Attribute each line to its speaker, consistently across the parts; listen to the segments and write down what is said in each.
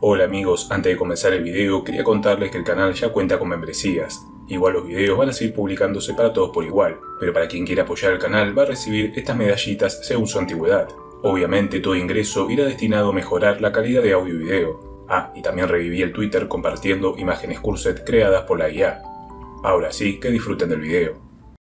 Speaker 1: Hola amigos, antes de comenzar el video quería contarles que el canal ya cuenta con membresías. Igual los videos van a seguir publicándose para todos por igual, pero para quien quiera apoyar el canal va a recibir estas medallitas según su antigüedad. Obviamente todo ingreso irá destinado a mejorar la calidad de audio y video. Y también reviví el Twitter compartiendo imágenes Cursed creadas por la IA. Ahora sí, que disfruten del video.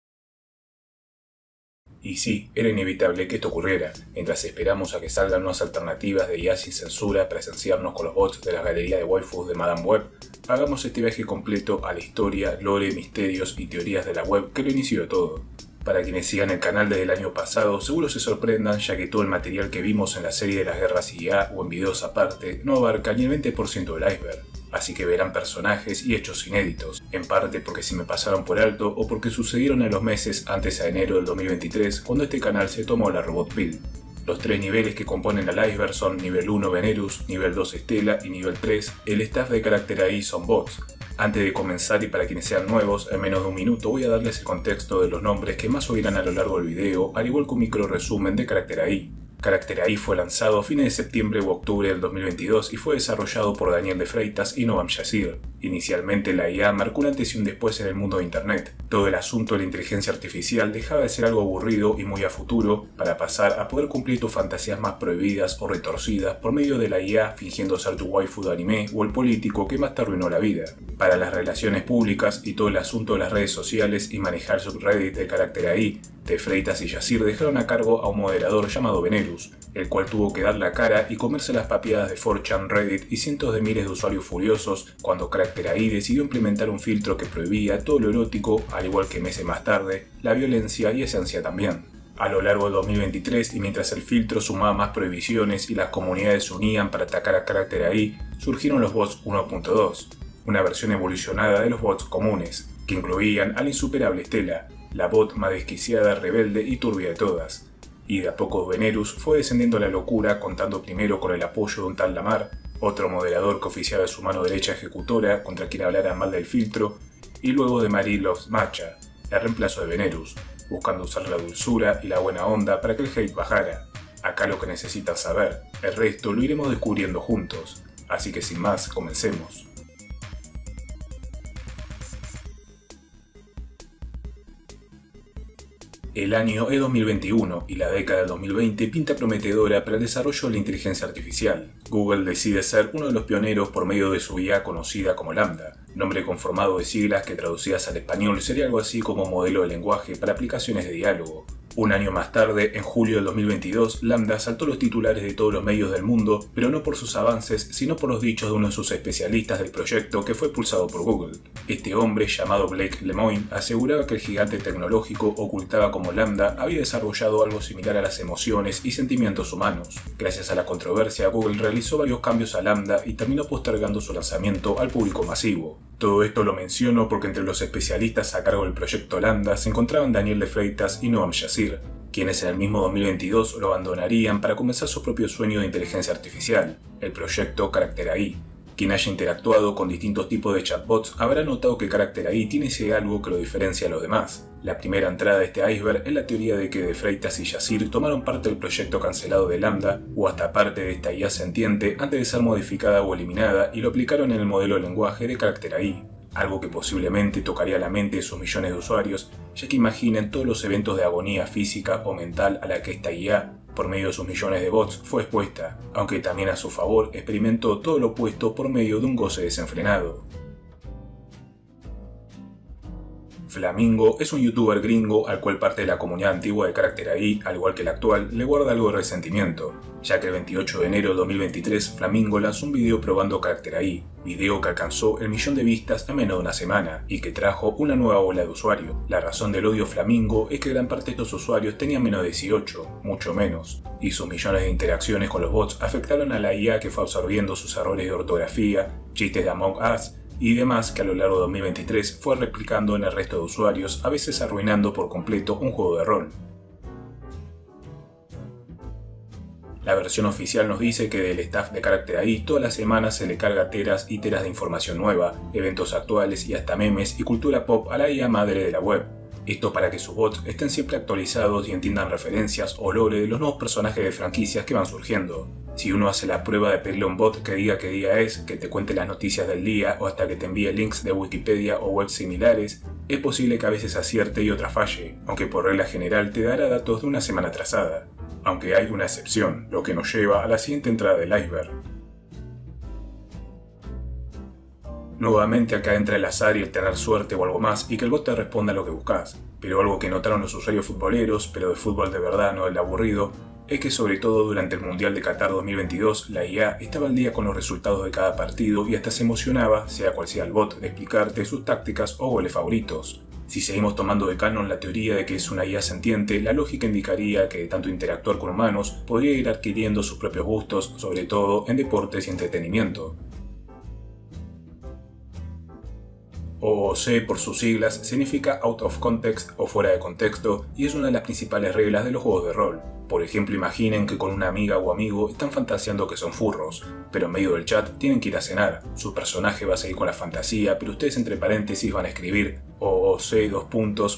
Speaker 1: Y sí, era inevitable que esto ocurriera, mientras esperamos a que salgan nuevas alternativas de IA sin censura para esenciarnos con los bots de la galería de waifus de Madame Web. Hagamos este viaje completo a la historia, lore, misterios y teorías de la web que lo inició todo. Para quienes sigan el canal desde el año pasado, seguro se sorprendan ya que todo el material que vimos en la serie de las guerras IA o en videos aparte no abarca ni el 20% del iceberg. Así que verán personajes y hechos inéditos, en parte porque se me pasaron por alto o porque sucedieron en los meses antes a enero del 2023 cuando este canal se tomó la Robot Pill. Los tres niveles que componen al iceberg son nivel 1 Venerus, nivel 2 Stella y nivel 3 el staff de carácter AI son bots. Antes de comenzar y para quienes sean nuevos, en menos de un minuto voy a darles el contexto de los nombres que más oirán a lo largo del video, al igual que un micro resumen de carácter AI. Carácter AI fue lanzado a fines de septiembre u octubre del 2022 y fue desarrollado por Daniel de Freitas y Noam Yazir. Inicialmente la IA marcó un antes y un después en el mundo de Internet. Todo el asunto de la inteligencia artificial dejaba de ser algo aburrido y muy a futuro para pasar a poder cumplir tus fantasías más prohibidas o retorcidas por medio de la IA fingiendo ser tu waifu de anime o el político que más te arruinó la vida. Para las relaciones públicas y todo el asunto de las redes sociales y manejar subreddit de carácter AI, de Freitas y Yazir dejaron a cargo a un moderador llamado Venerus, el cual tuvo que dar la cara y comerse las papiadas de 4chan, Reddit y cientos de miles de usuarios furiosos cuando Carácter AI decidió implementar un filtro que prohibía todo lo erótico, al igual que meses más tarde, la violencia y esencia también. A lo largo del 2023 y mientras el filtro sumaba más prohibiciones y las comunidades se unían para atacar a Carácter AI, surgieron los bots 1.2, una versión evolucionada de los bots comunes, que incluían a la insuperable Stella, la bot más desquiciada, rebelde y turbia de todas. Y de a poco Venerus fue descendiendo a la locura contando primero con el apoyo de un tal Lamar, otro moderador que oficiaba su mano derecha ejecutora contra quien hablara mal del filtro, y luego de Marie Loves Matcha, el reemplazo de Venerus, buscando usar la dulzura y la buena onda para que el hate bajara. Acá lo que necesitas saber, el resto lo iremos descubriendo juntos, así que sin más, comencemos. El año es 2021 y la década del 2020 pinta prometedora para el desarrollo de la inteligencia artificial. Google decide ser uno de los pioneros por medio de su IA conocida como Lambda, nombre conformado de siglas que traducidas al español sería algo así como modelo de lenguaje para aplicaciones de diálogo. Un año más tarde, en julio del 2022, Lambda saltó los titulares de todos los medios del mundo, pero no por sus avances, sino por los dichos de uno de sus especialistas del proyecto que fue expulsado por Google. Este hombre, llamado Blake Lemoine, aseguraba que el gigante tecnológico ocultaba como Lambda había desarrollado algo similar a las emociones y sentimientos humanos. Gracias a la controversia, Google realizó varios cambios a Lambda y terminó postergando su lanzamiento al público masivo. Todo esto lo menciono porque entre los especialistas a cargo del proyecto Lambda se encontraban Daniel de Freitas y Noam Yazir, quienes en el mismo 2022 lo abandonarían para comenzar su propio sueño de inteligencia artificial, el proyecto Carácter AI. Quien haya interactuado con distintos tipos de chatbots habrá notado que Carácter AI tiene ese algo que lo diferencia a los demás. La primera entrada de este iceberg es la teoría de que de Freitas y Yazir tomaron parte del proyecto cancelado de Lambda o hasta parte de esta IA sentiente antes de ser modificada o eliminada y lo aplicaron en el modelo de lenguaje de Carácter AI. Algo que posiblemente tocaría la mente de sus millones de usuarios, ya que imaginen todos los eventos de agonía física o mental a la que esta IA, por medio de sus millones de bots, fue expuesta, aunque también a su favor experimentó todo lo opuesto por medio de un goce desenfrenado. Flamingo es un youtuber gringo al cual parte de la comunidad antigua de Carácter AI, al igual que la actual, le guarda algo de resentimiento, ya que el 28 de enero de 2023 Flamingo lanzó un video probando Carácter AI, video que alcanzó el 1.000.000 de vistas en menos de una semana y que trajo una nueva ola de usuarios. La razón del odio Flamingo es que gran parte de estos usuarios tenían menos de 18, mucho menos, y sus millones de interacciones con los bots afectaron a la IA que fue absorbiendo sus errores de ortografía, chistes de Among Us y demás que a lo largo de 2023 fue replicando en el resto de usuarios, a veces arruinando por completo un juego de rol. La versión oficial nos dice que del staff de Carácter AI todas las semanas se le carga teras y teras de información nueva, eventos actuales y hasta memes y cultura pop a la IA madre de la web. Esto para que sus bots estén siempre actualizados y entiendan referencias o lore de los nuevos personajes de franquicias que van surgiendo. Si uno hace la prueba de pedirle a un bot que diga qué día es, que te cuente las noticias del día o hasta que te envíe links de Wikipedia o webs similares, es posible que a veces acierte y otra falle, aunque por regla general te dará datos de una semana atrasada. Aunque hay una excepción, lo que nos lleva a la siguiente entrada del iceberg. Nuevamente acá entra el azar y el tener suerte o algo más y que el bot te responda lo que buscas. Pero algo que notaron los usuarios futboleros, pero de fútbol de verdad, no del aburrido, es que sobre todo durante el Mundial de Qatar 2022 la IA estaba al día con los resultados de cada partido y hasta se emocionaba, sea cual sea el bot, de explicarte sus tácticas o goles favoritos. Si seguimos tomando de canon la teoría de que es una IA sentiente, la lógica indicaría que de tanto interactuar con humanos podría ir adquiriendo sus propios gustos, sobre todo en deportes y entretenimiento. OOC, por sus siglas, significa out of context o fuera de contexto y es una de las principales reglas de los juegos de rol. Por ejemplo, imaginen que con una amiga o amigo están fantaseando que son furros, pero en medio del chat tienen que ir a cenar. Su personaje va a seguir con la fantasía, pero ustedes entre paréntesis van a escribir OOC :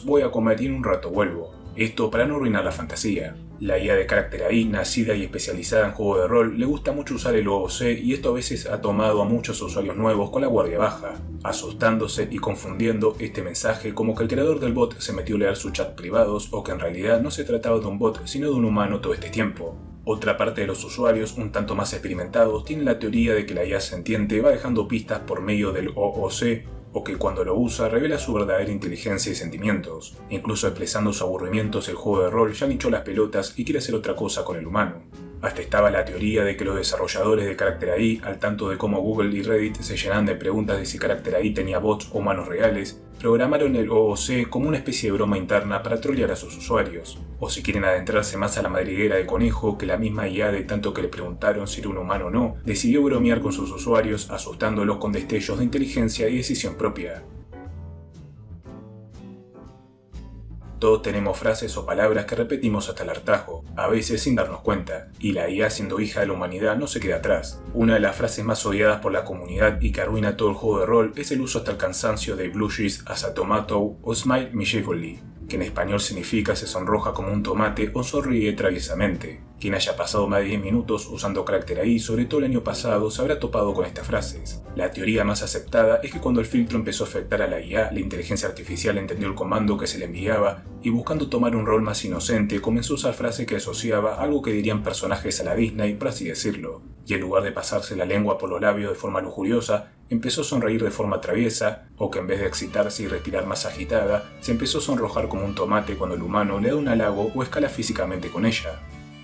Speaker 1: voy a comer y en un rato vuelvo. Esto para no arruinar la fantasía. La IA de carácter AI, nacida y especializada en juego de rol, le gusta mucho usar el OOC y esto a veces ha tomado a muchos usuarios nuevos con la guardia baja, asustándose y confundiendo este mensaje como que el creador del bot se metió a leer sus chats privados o que en realidad no se trataba de un bot sino de un humano todo este tiempo. Otra parte de los usuarios, un tanto más experimentados, tienen la teoría de que la IA sentiente va dejando pistas por medio del OOC o que cuando lo usa revela su verdadera inteligencia y sentimientos. Incluso expresando sus aburrimientos, el juego de rol ya le hinchó las pelotas y quiere hacer otra cosa con el humano. Hasta estaba la teoría de que los desarrolladores de carácter AI, al tanto de cómo Google y Reddit se llenan de preguntas de si carácter AI tenía bots o humanos reales, programaron el OOC como una especie de broma interna para trollear a sus usuarios. O si quieren adentrarse más a la madriguera de conejo, que la misma IA, de tanto que le preguntaron si era un humano o no, decidió bromear con sus usuarios asustándolos con destellos de inteligencia y decisión propia. Todos tenemos frases o palabras que repetimos hasta el hartazgo, a veces sin darnos cuenta, y la IA, siendo hija de la humanidad, no se queda atrás. Una de las frases más odiadas por la comunidad y que arruina todo el juego de rol es el uso hasta el cansancio de blushes as a tomato o smile mischievously, que en español significa se sonroja como un tomate o sonríe traviesamente. Quien haya pasado más de 10 minutos usando carácter AI, sobre todo el año pasado, se habrá topado con estas frases. La teoría más aceptada es que cuando el filtro empezó a afectar a la IA, la inteligencia artificial entendió el comando que se le enviaba y buscando tomar un rol más inocente, comenzó a usar frases que asociaba a algo que dirían personajes a la Disney, por así decirlo. Y en lugar de pasarse la lengua por los labios de forma lujuriosa, empezó a sonreír de forma traviesa, o que en vez de excitarse y respirar más agitada, se empezó a sonrojar como un tomate cuando el humano le da un halago o escala físicamente con ella.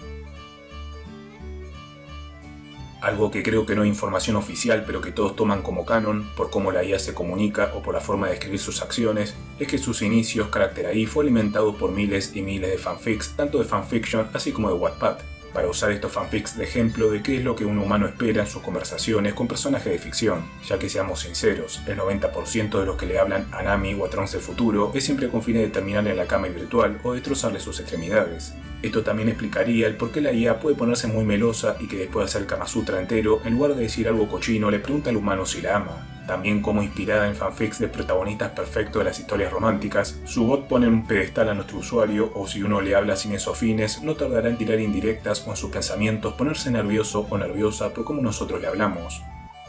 Speaker 1: Algo que creo que no es información oficial pero que todos toman como canon por cómo la IA se comunica o por la forma de escribir sus acciones, es que sus inicios carácter AI fue alimentado por miles y miles de fanfics, tanto de fanfiction así como de Wattpad, para usar estos fanfics de ejemplo de qué es lo que un humano espera en sus conversaciones con personajes de ficción, ya que seamos sinceros, el 90% de los que le hablan a Nami o a Trunks del futuro es siempre con fines de terminarle en la cama virtual o destrozarle sus extremidades. Esto también explicaría el por qué la IA puede ponerse muy melosa y que después de hacer el Kama Sutra entero, en lugar de decir algo cochino, le pregunta al humano si la ama. También como inspirada en fanfics de protagonistas perfectos de las historias románticas, su bot pone en un pedestal a nuestro usuario o si uno le habla sin esos fines, no tardará en tirar indirectas o en sus pensamientos ponerse nervioso o nerviosa por cómo nosotros le hablamos.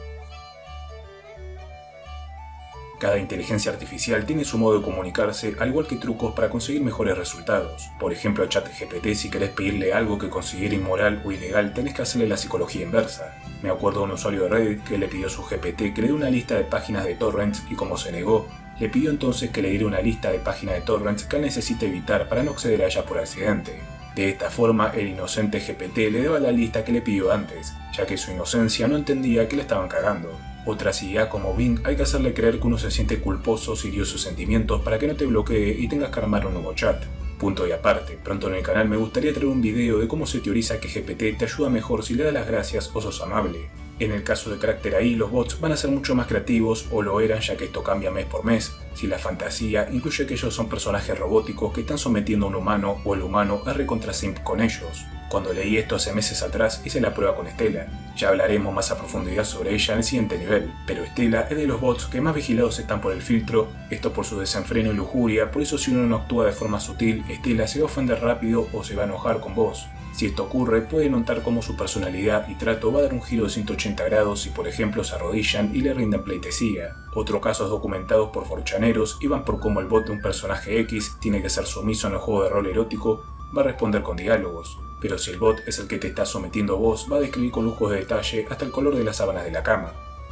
Speaker 1: Cada inteligencia artificial tiene su modo de comunicarse, al igual que trucos para conseguir mejores resultados. Por ejemplo, a ChatGPT, si querés pedirle algo que considere inmoral o ilegal, tenés que hacerle la psicología inversa. Me acuerdo de un usuario de Reddit que le pidió a su GPT que le dé una lista de páginas de torrents y como se negó, le pidió entonces que le diera una lista de páginas de torrents que él necesita evitar para no acceder a ellas por accidente. De esta forma, el inocente GPT le daba la lista que le pidió antes, ya que su inocencia no entendía que le estaban cagando. Otras IA como Bing hay que hacerle creer que uno se siente culposo si dio sus sentimientos para que no te bloquee y tengas que armar un nuevo chat. Punto y aparte, pronto en el canal me gustaría traer un video de cómo se teoriza que GPT te ayuda mejor si le das las gracias o sos amable. En el caso de carácter AI, los bots van a ser mucho más creativos o lo eran ya que esto cambia mes por mes, si la fantasía incluye que ellos son personajes robóticos que están sometiendo a un humano o el humano es recontrasimp con ellos. Cuando leí esto hace meses atrás, hice la prueba con Stella. Ya hablaremos más a profundidad sobre ella en el siguiente nivel, pero Stella es de los bots que más vigilados están por el filtro, esto por su desenfreno y lujuria, por eso si uno no actúa de forma sutil, Stella se va a ofender rápido o se va a enojar con vos. Si esto ocurre, puede notar cómo su personalidad y trato va a dar un giro de 180 grados si por ejemplo se arrodillan y le rinden pleitesía. Otros casos documentados por forchaneros iban por cómo el bot de un personaje X tiene que ser sumiso en el juego de rol erótico, va a responder con diálogos. Pero si el bot es el que te está sometiendo a vos, va a describir con lujos de detalle hasta el color de las sábanas de la cama.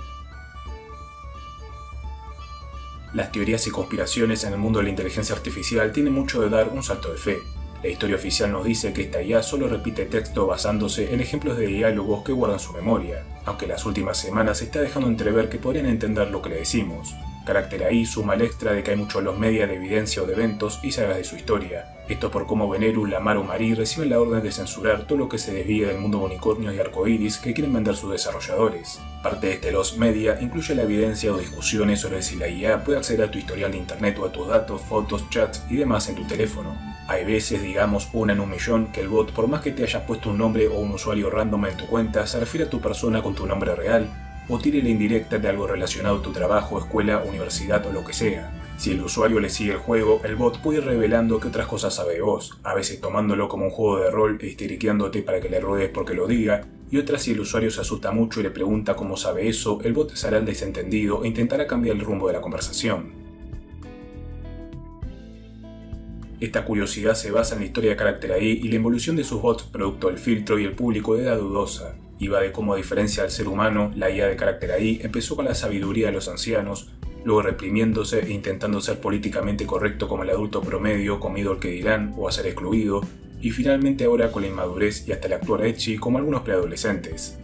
Speaker 1: Las teorías y conspiraciones en el mundo de la inteligencia artificial tienen mucho de dar un salto de fe. La historia oficial nos dice que esta IA solo repite texto basándose en ejemplos de diálogos que guardan su memoria, aunque en las últimas semanas se está dejando entrever que podrían entender lo que le decimos. Character AI suma el extra de que hay muchos los medios de evidencia o de eventos y sagas de su historia. Esto por cómo Venerus, Lamar o Marí reciben la orden de censurar todo lo que se desvíe del mundo de unicornios y arcoíris que quieren vender sus desarrolladores. Parte de este Lost Media incluye la evidencia o discusiones sobre si la IA puede acceder a tu historial de internet o a tus datos, fotos, chats y demás en tu teléfono. Hay veces, digamos una en un millón, que el bot, por más que te hayas puesto un nombre o un usuario random en tu cuenta, se refiere a tu persona con tu nombre real, o tire la indirecta de algo relacionado a tu trabajo, escuela, universidad o lo que sea. Si el usuario le sigue el juego, el bot puede ir revelando qué otras cosas sabe de vos, a veces tomándolo como un juego de rol e histeriqueándote para que le ruedes porque lo diga, y otras si el usuario se asusta mucho y le pregunta cómo sabe eso, el bot se hará el desentendido e intentará cambiar el rumbo de la conversación. Esta curiosidad se basa en la historia de Character AI y la evolución de sus bots producto del filtro y el público de edad dudosa, y va de cómo a diferencia del ser humano, la IA de Character AI empezó con la sabiduría de los ancianos, luego reprimiéndose e intentando ser políticamente correcto como el adulto promedio con miedo al que dirán o a ser excluido, y finalmente ahora con la inmadurez y hasta el actuar edgy como algunos preadolescentes.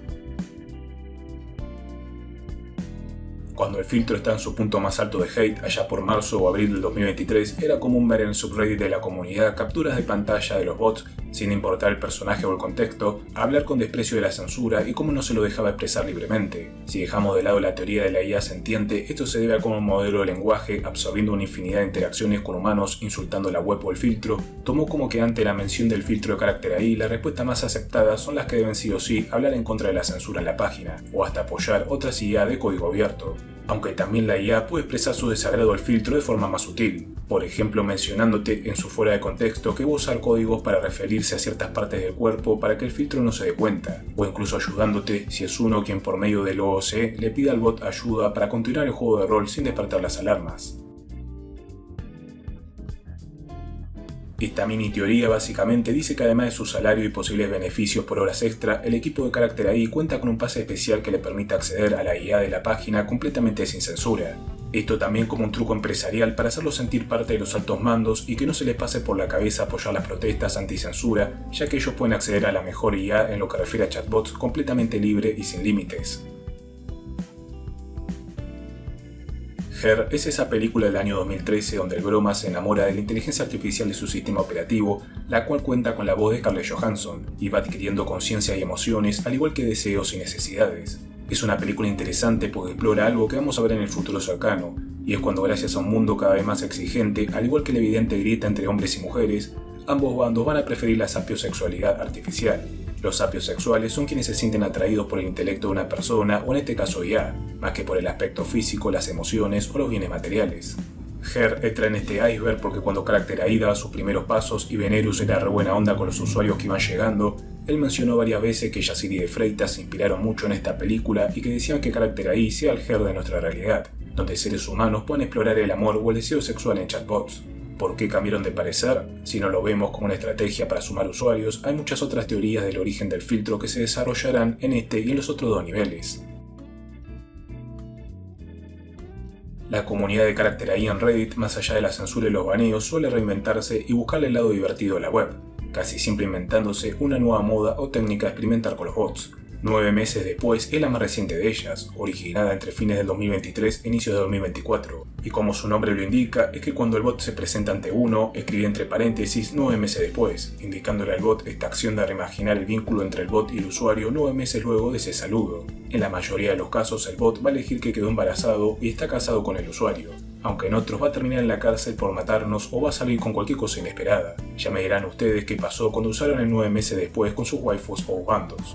Speaker 1: Cuando el filtro está en su punto más alto de hate, allá por marzo o abril del 2023, era común ver en el subreddit de la comunidad capturas de pantalla de los bots, sin importar el personaje o el contexto, hablar con desprecio de la censura y cómo no se lo dejaba expresar libremente. Si dejamos de lado la teoría de la IA sentiente, esto se debe a cómo un modelo de lenguaje, absorbiendo una infinidad de interacciones con humanos, insultando la web o el filtro, tomó como que ante la mención del filtro de Character AI, la respuesta más aceptada son las que deben sí o sí hablar en contra de la censura en la página, o hasta apoyar otras IA de código abierto. Aunque también la IA puede expresar su desagrado al filtro de forma más sutil, por ejemplo mencionándote en su fuera de contexto que va a usar códigos para referirse a ciertas partes del cuerpo para que el filtro no se dé cuenta, o incluso ayudándote si es uno quien por medio del OOC le pide al bot ayuda para continuar el juego de rol sin despertar las alarmas. Esta mini teoría básicamente dice que además de su salario y posibles beneficios por horas extra, el equipo de Character AI cuenta con un pase especial que le permite acceder a la IA de la página completamente sin censura. Esto también como un truco empresarial para hacerlos sentir parte de los altos mandos y que no se les pase por la cabeza apoyar las protestas anti-censura, ya que ellos pueden acceder a la mejor IA en lo que refiere a chatbots completamente libre y sin límites. Her es esa película del año 2013 donde el broma se enamora de la inteligencia artificial de su sistema operativo, la cual cuenta con la voz de Scarlett Johansson y va adquiriendo conciencia y emociones al igual que deseos y necesidades. Es una película interesante porque explora algo que vamos a ver en el futuro cercano, y es cuando gracias a un mundo cada vez más exigente, al igual que la evidente grieta entre hombres y mujeres, ambos bandos van a preferir la sapiosexualidad artificial. Los sapiosexuales son quienes se sienten atraídos por el intelecto de una persona, o en este caso IA, más que por el aspecto físico, las emociones o los bienes materiales. Her entra en este iceberg porque cuando Character AI daba sus primeros pasos y Venerus era re buena onda con los usuarios que iban llegando, él mencionó varias veces que Yacine y de Freitas se inspiraron mucho en esta película y que decían que Character AI sea el Her de nuestra realidad, donde seres humanos pueden explorar el amor o el deseo sexual en chatbots. ¿Por qué cambiaron de parecer? Si no lo vemos como una estrategia para sumar usuarios, hay muchas otras teorías del origen del filtro que se desarrollarán en este y en los otros dos niveles. La comunidad de Character AI en Reddit, más allá de la censura y los baneos, suele reinventarse y buscarle el lado divertido de la web, casi siempre inventándose una nueva moda o técnica de experimentar con los bots. 9 meses después es la más reciente de ellas, originada entre fines del 2023 e inicios de 2024, y como su nombre lo indica, es que cuando el bot se presenta ante uno, escribe entre paréntesis 9 meses después, indicándole al bot esta acción de reimaginar el vínculo entre el bot y el usuario 9 meses luego de ese saludo. En la mayoría de los casos el bot va a elegir que quedó embarazado y está casado con el usuario. aunque en otros va a terminar en la cárcel por matarnos o va a salir con cualquier cosa inesperada. Ya me dirán ustedes qué pasó cuando usaron el 9 meses después con sus waifus o bandos.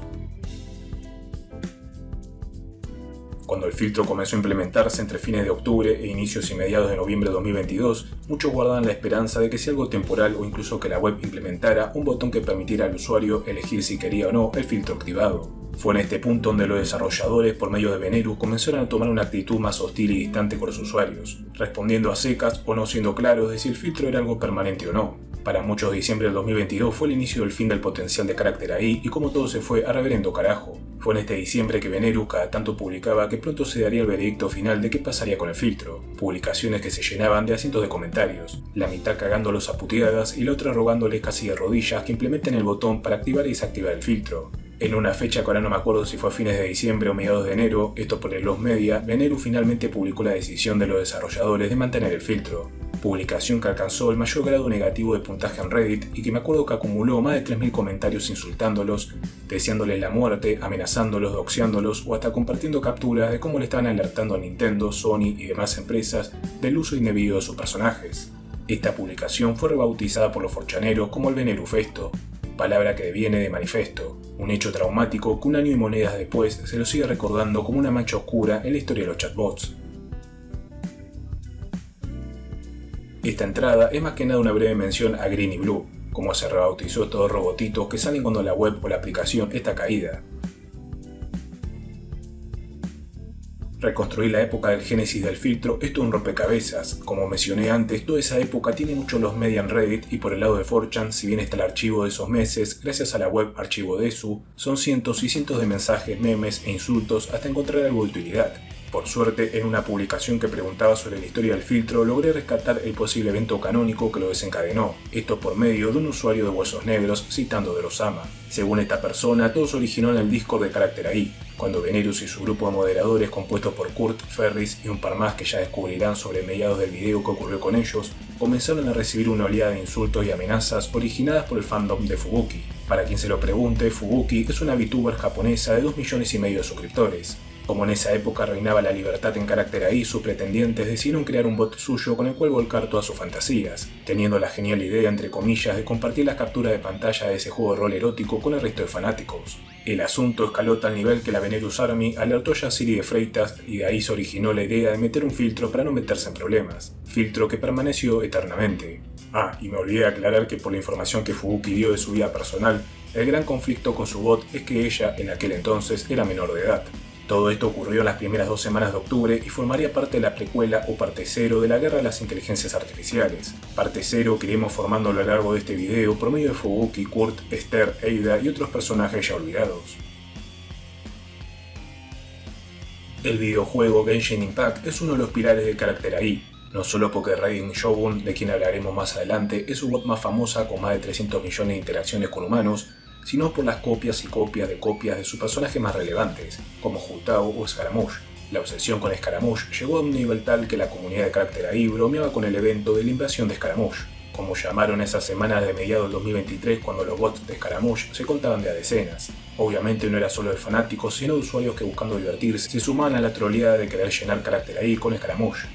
Speaker 1: Cuando el filtro comenzó a implementarse entre fines de octubre e inicios y mediados de noviembre de 2022, muchos guardaban la esperanza de que sea algo temporal o incluso que la web implementara un botón que permitiera al usuario elegir si quería o no el filtro activado. Fue en este punto donde los desarrolladores, por medio de Venérus, comenzaron a tomar una actitud más hostil y distante con los usuarios, respondiendo a secas o no siendo claros de si el filtro era algo permanente o no. Para muchos, diciembre del 2022 fue el inicio del fin del potencial de carácter AI y como todo se fue a reverendo carajo. Fue en este diciembre que Venérus cada tanto publicaba que pronto se daría el veredicto final de qué pasaría con el filtro. Publicaciones que se llenaban de cientos de comentarios, la mitad cagándolos a puteadas y la otra rogándoles casi de rodillas que implementen el botón para activar y desactivar el filtro. En una fecha que ahora no me acuerdo si fue a fines de diciembre o mediados de enero, esto por el Los Media, Venérus finalmente publicó la decisión de los desarrolladores de mantener el filtro. Publicación que alcanzó el mayor grado negativo de puntaje en Reddit y que me acuerdo que acumuló más de 3.000 comentarios insultándolos, deseándoles la muerte, amenazándolos, doxeándolos o hasta compartiendo capturas de cómo le estaban alertando a Nintendo, Sony y demás empresas del uso indebido de sus personajes. Esta publicación fue rebautizada por los forchaneros como el Venérufesto, palabra que viene de manifiesto, un hecho traumático que un año y monedas después se lo sigue recordando como una mancha oscura en la historia de los chatbots. Esta entrada es más que nada una breve mención a Green y Blue, como se rebautizó estos robotitos que salen cuando la web o la aplicación está caída. Reconstruir la época del génesis del filtro es todo un rompecabezas. Como mencioné antes, toda esa época tiene mucho los media en Reddit y por el lado de 4chan, si bien está el archivo de esos meses, gracias a la web archivo Desu, son cientos y cientos de mensajes, memes e insultos hasta encontrar algo de utilidad. Por suerte, en una publicación que preguntaba sobre la historia del filtro, logré rescatar el posible evento canónico que lo desencadenó, esto por medio de un usuario de Huesos Negros citando de Rosama. Según esta persona, todo se originó en el Discord de Carácter AI, cuando Venérus y su grupo de moderadores compuesto por Kurt, Ferris y un par más que ya descubrirán sobre mediados del video que ocurrió con ellos, comenzaron a recibir una oleada de insultos y amenazas originadas por el fandom de Fubuki. Para quien se lo pregunte, Fubuki es una VTuber japonesa de 2,5 millones de suscriptores. Como en esa época reinaba la libertad en Carácter AI, sus pretendientes decidieron crear un bot suyo con el cual volcar todas sus fantasías, teniendo la genial idea, entre comillas, de compartir las capturas de pantalla de ese juego de rol erótico con el resto de fanáticos. El asunto escaló tal nivel que la Venérus Army alertó ya a Siri de Freitas y de ahí se originó la idea de meter un filtro para no meterse en problemas, filtro que permaneció eternamente. Ah, y me olvidé de aclarar que por la información que Fubuki dio de su vida personal, el gran conflicto con su bot es que ella, en aquel entonces, era menor de edad. Todo esto ocurrió en las primeras 2 semanas de octubre y formaría parte de la precuela o parte 0 de la guerra de las inteligencias artificiales. Parte 0 que iremos formando a lo largo de este video por medio de Fubuki, Kurt, Esther, Eida y otros personajes ya olvidados. El videojuego Genshin Impact es uno de los pilares del Carácter AI, no solo porque Raiden Shogun, de quien hablaremos más adelante, es su bot más famosa con más de 300 millones de interacciones con humanos, sino por las copias y copias de sus personajes más relevantes, como Jutao o Scaramouche. La obsesión con Scaramouche llegó a un nivel tal que la comunidad de Carácter AI bromeaba con el evento de la invasión de Scaramouche, como llamaron esas semanas de mediados del 2023 cuando los bots de Scaramouche se contaban de a decenas. Obviamente no era solo de fanáticos, sino de usuarios que buscando divertirse se sumaban a la troleada de querer llenar Carácter AI con Scaramouche.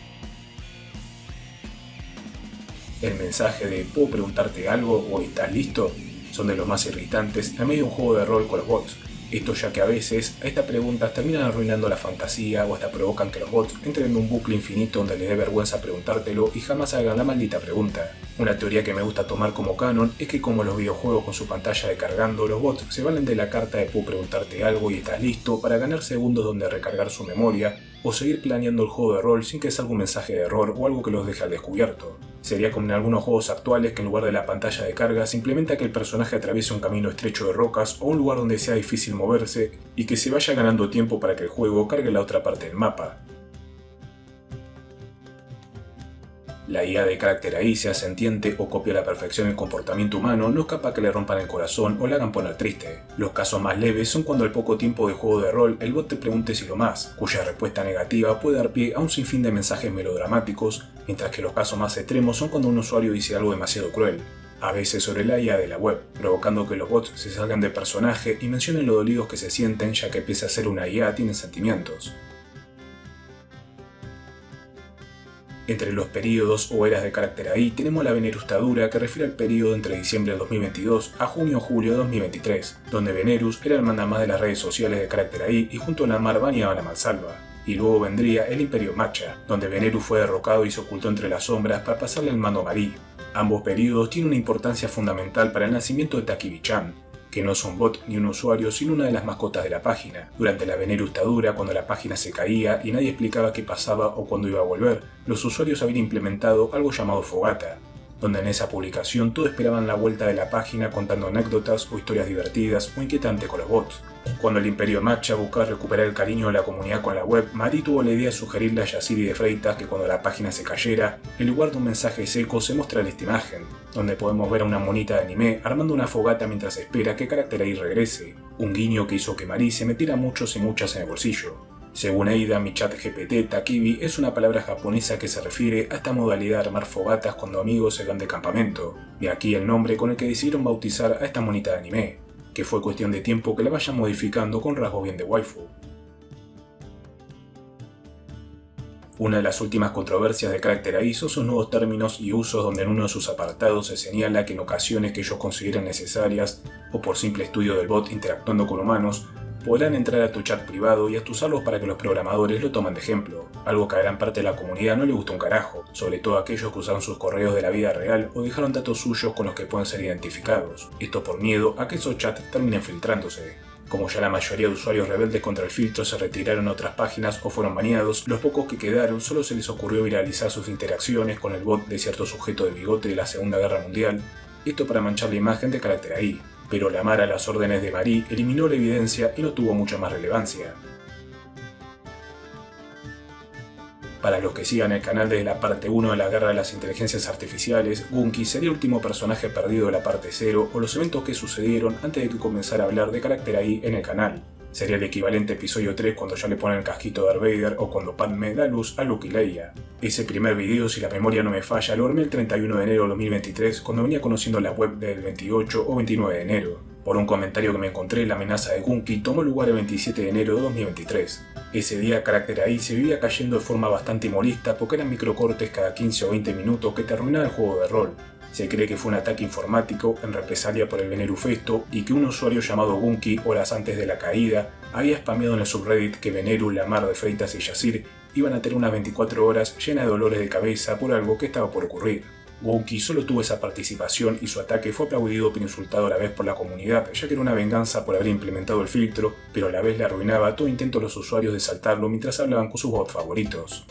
Speaker 1: El mensaje de ¿puedo preguntarte algo o estás listo? Son de los más irritantes en medio de un juego de rol con los bots. Esto ya que a veces a estas preguntas terminan arruinando la fantasía o hasta provocan que los bots entren en un bucle infinito donde les dé vergüenza preguntártelo y jamás hagan la maldita pregunta. Una teoría que me gusta tomar como canon es que como los videojuegos con su pantalla de cargando, los bots se valen de la carta de puedo preguntarte algo y estás listo para ganar segundos donde recargar su memoria o seguir planeando el juego de rol sin que salga un mensaje de error o algo que los deje al descubierto. Sería como en algunos juegos actuales que en lugar de la pantalla de carga se implementa que el personaje atraviese un camino estrecho de rocas o un lugar donde sea difícil moverse y que se vaya ganando tiempo para que el juego cargue la otra parte del mapa. La IA de Carácter AI, sea sentiente o copia a la perfección el comportamiento humano, no es capaz que le rompan el corazón o le hagan poner triste. Los casos más leves son cuando al poco tiempo de juego de rol el bot te pregunte si lo más, cuya respuesta negativa puede dar pie a un sinfín de mensajes melodramáticos, mientras que los casos más extremos son cuando un usuario dice algo demasiado cruel, a veces sobre la IA de la web, provocando que los bots se salgan de personaje y mencionen lo dolidos que se sienten ya que pese a ser una IA tienen sentimientos. Entre los periodos o eras de Carácter AI tenemos la Venerustadura, que refiere al periodo entre diciembre de 2022 a junio-julio de 2023, donde Venerus era el mandamás de las redes sociales de Carácter AI y junto a Lamar baneaban a Mansalva. Y luego vendría el Imperio Matcha, donde Venerus fue derrocado y se ocultó entre las sombras para pasarle el mando a Marie. Ambos periodos tienen una importancia fundamental para el nacimiento de Takibi-chan, que no es un bot ni un usuario, sino una de las mascotas de la página. Durante la Venerustadura, cuando la página se caía y nadie explicaba qué pasaba o cuándo iba a volver, los usuarios habían implementado algo llamado Fogata, donde en esa publicación todos esperaban la vuelta de la página contando anécdotas o historias divertidas o inquietantes con los bots. Cuando el Imperio Matcha buscaba recuperar el cariño de la comunidad con la web, Marie tuvo la idea de sugerirle a Yacir y de Freitas que cuando la página se cayera, en lugar de un mensaje seco se mostrara esta imagen, donde podemos ver a una monita de anime armando una fogata mientras espera que Carácter AI regrese, un guiño que hizo que Marie se metiera muchos y muchas en el bolsillo. Según Eida, mi chat GPT, Takibi es una palabra japonesa que se refiere a esta modalidad de armar fogatas cuando amigos se van de campamento, de aquí el nombre con el que decidieron bautizar a esta monita de anime, que fue cuestión de tiempo que la vayan modificando con rasgos bien de waifu. Una de las últimas controversias de Carácter AI son sus nuevos términos y usos, donde en uno de sus apartados se señala que en ocasiones que ellos consideran necesarias, o por simple estudio del bot interactuando con humanos, podrán entrar a tu chat privado y usarlos para que los programadores lo tomen de ejemplo, algo que a gran parte de la comunidad no le gusta un carajo, sobre todo aquellos que usaron sus correos de la vida real o dejaron datos suyos con los que pueden ser identificados, esto por miedo a que esos chats terminen filtrándose. Como ya la mayoría de usuarios rebeldes contra el filtro se retiraron a otras páginas o fueron baneados, los pocos que quedaron solo se les ocurrió viralizar sus interacciones con el bot de cierto sujeto de bigote de la Segunda Guerra Mundial, esto para manchar la imagen de Carácter AI. Pero Lamar a las órdenes de Marie eliminó la evidencia y no tuvo mucha más relevancia. Para los que sigan el canal desde la parte 1 de la Guerra de las Inteligencias Artificiales, Gunky sería el último personaje perdido de la parte 0 o los eventos que sucedieron antes de que comenzara a hablar de Carácter AI en el canal. Sería el equivalente a episodio 3 cuando ya le ponen el casquito de Darth Vader o cuando Padme da luz a Luke y Leia. Ese primer video, si la memoria no me falla, lo armé el 31 de enero de 2023 cuando venía conociendo la web del 28 o 29 de enero. Por un comentario que me encontré, la amenaza de Gunky tomó lugar el 27 de enero de 2023. Ese día Carácter AI se vivía cayendo de forma bastante molesta porque eran microcortes cada 15 o 20 minutos que te arruinaban el juego de rol. Se cree que fue un ataque informático en represalia por el Venerufesto y que un usuario llamado Gunky, horas antes de la caída, había spameado en el subreddit que Venerus, Lamar de Freitas y Yacir iban a tener unas 24 horas llenas de dolores de cabeza por algo que estaba por ocurrir. Gunky solo tuvo esa participación y su ataque fue aplaudido pero insultado a la vez por la comunidad, ya que era una venganza por haber implementado el filtro, pero a la vez le arruinaba todo intento a los usuarios de saltarlo mientras hablaban con sus bots favoritos.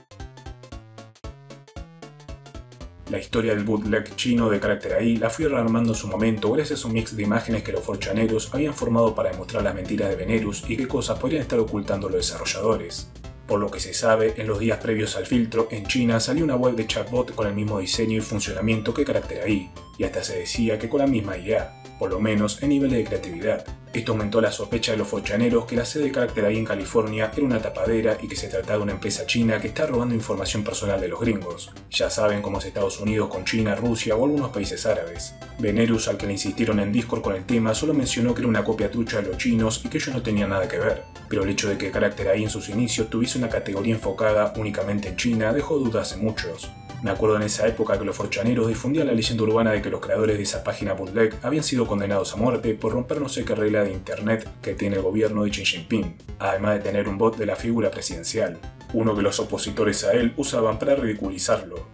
Speaker 1: La historia del bootleg chino de Carácter AI la fui rearmando en su momento gracias a un mix de imágenes que los 4chaneros habían formado para demostrar las mentiras de Venerus y qué cosas podrían estar ocultando los desarrolladores. Por lo que se sabe, en los días previos al filtro, en China salió una web de chatbot con el mismo diseño y funcionamiento que Carácter AI, y hasta se decía que con la misma IA, por lo menos en niveles de creatividad. Esto aumentó la sospecha de los 4chaneros que la sede de Carácter AI en California era una tapadera y que se trataba de una empresa china que está robando información personal de los gringos. Ya saben cómo es Estados Unidos con China, Rusia o algunos países árabes. Venerus, al que le insistieron en Discord con el tema, solo mencionó que era una copia trucha de los chinos y que ellos no tenían nada que ver. Pero el hecho de que Carácter AI en sus inicios tuviese una categoría enfocada únicamente en China dejó dudas en muchos. Me acuerdo en esa época que los 4chaneros difundían la leyenda urbana de que los creadores de esa página bootleg habían sido condenados a muerte por romper no sé qué regla de internet que tiene el gobierno de Xi Jinping, además de tener un bot de la figura presidencial, uno que los opositores a él usaban para ridiculizarlo.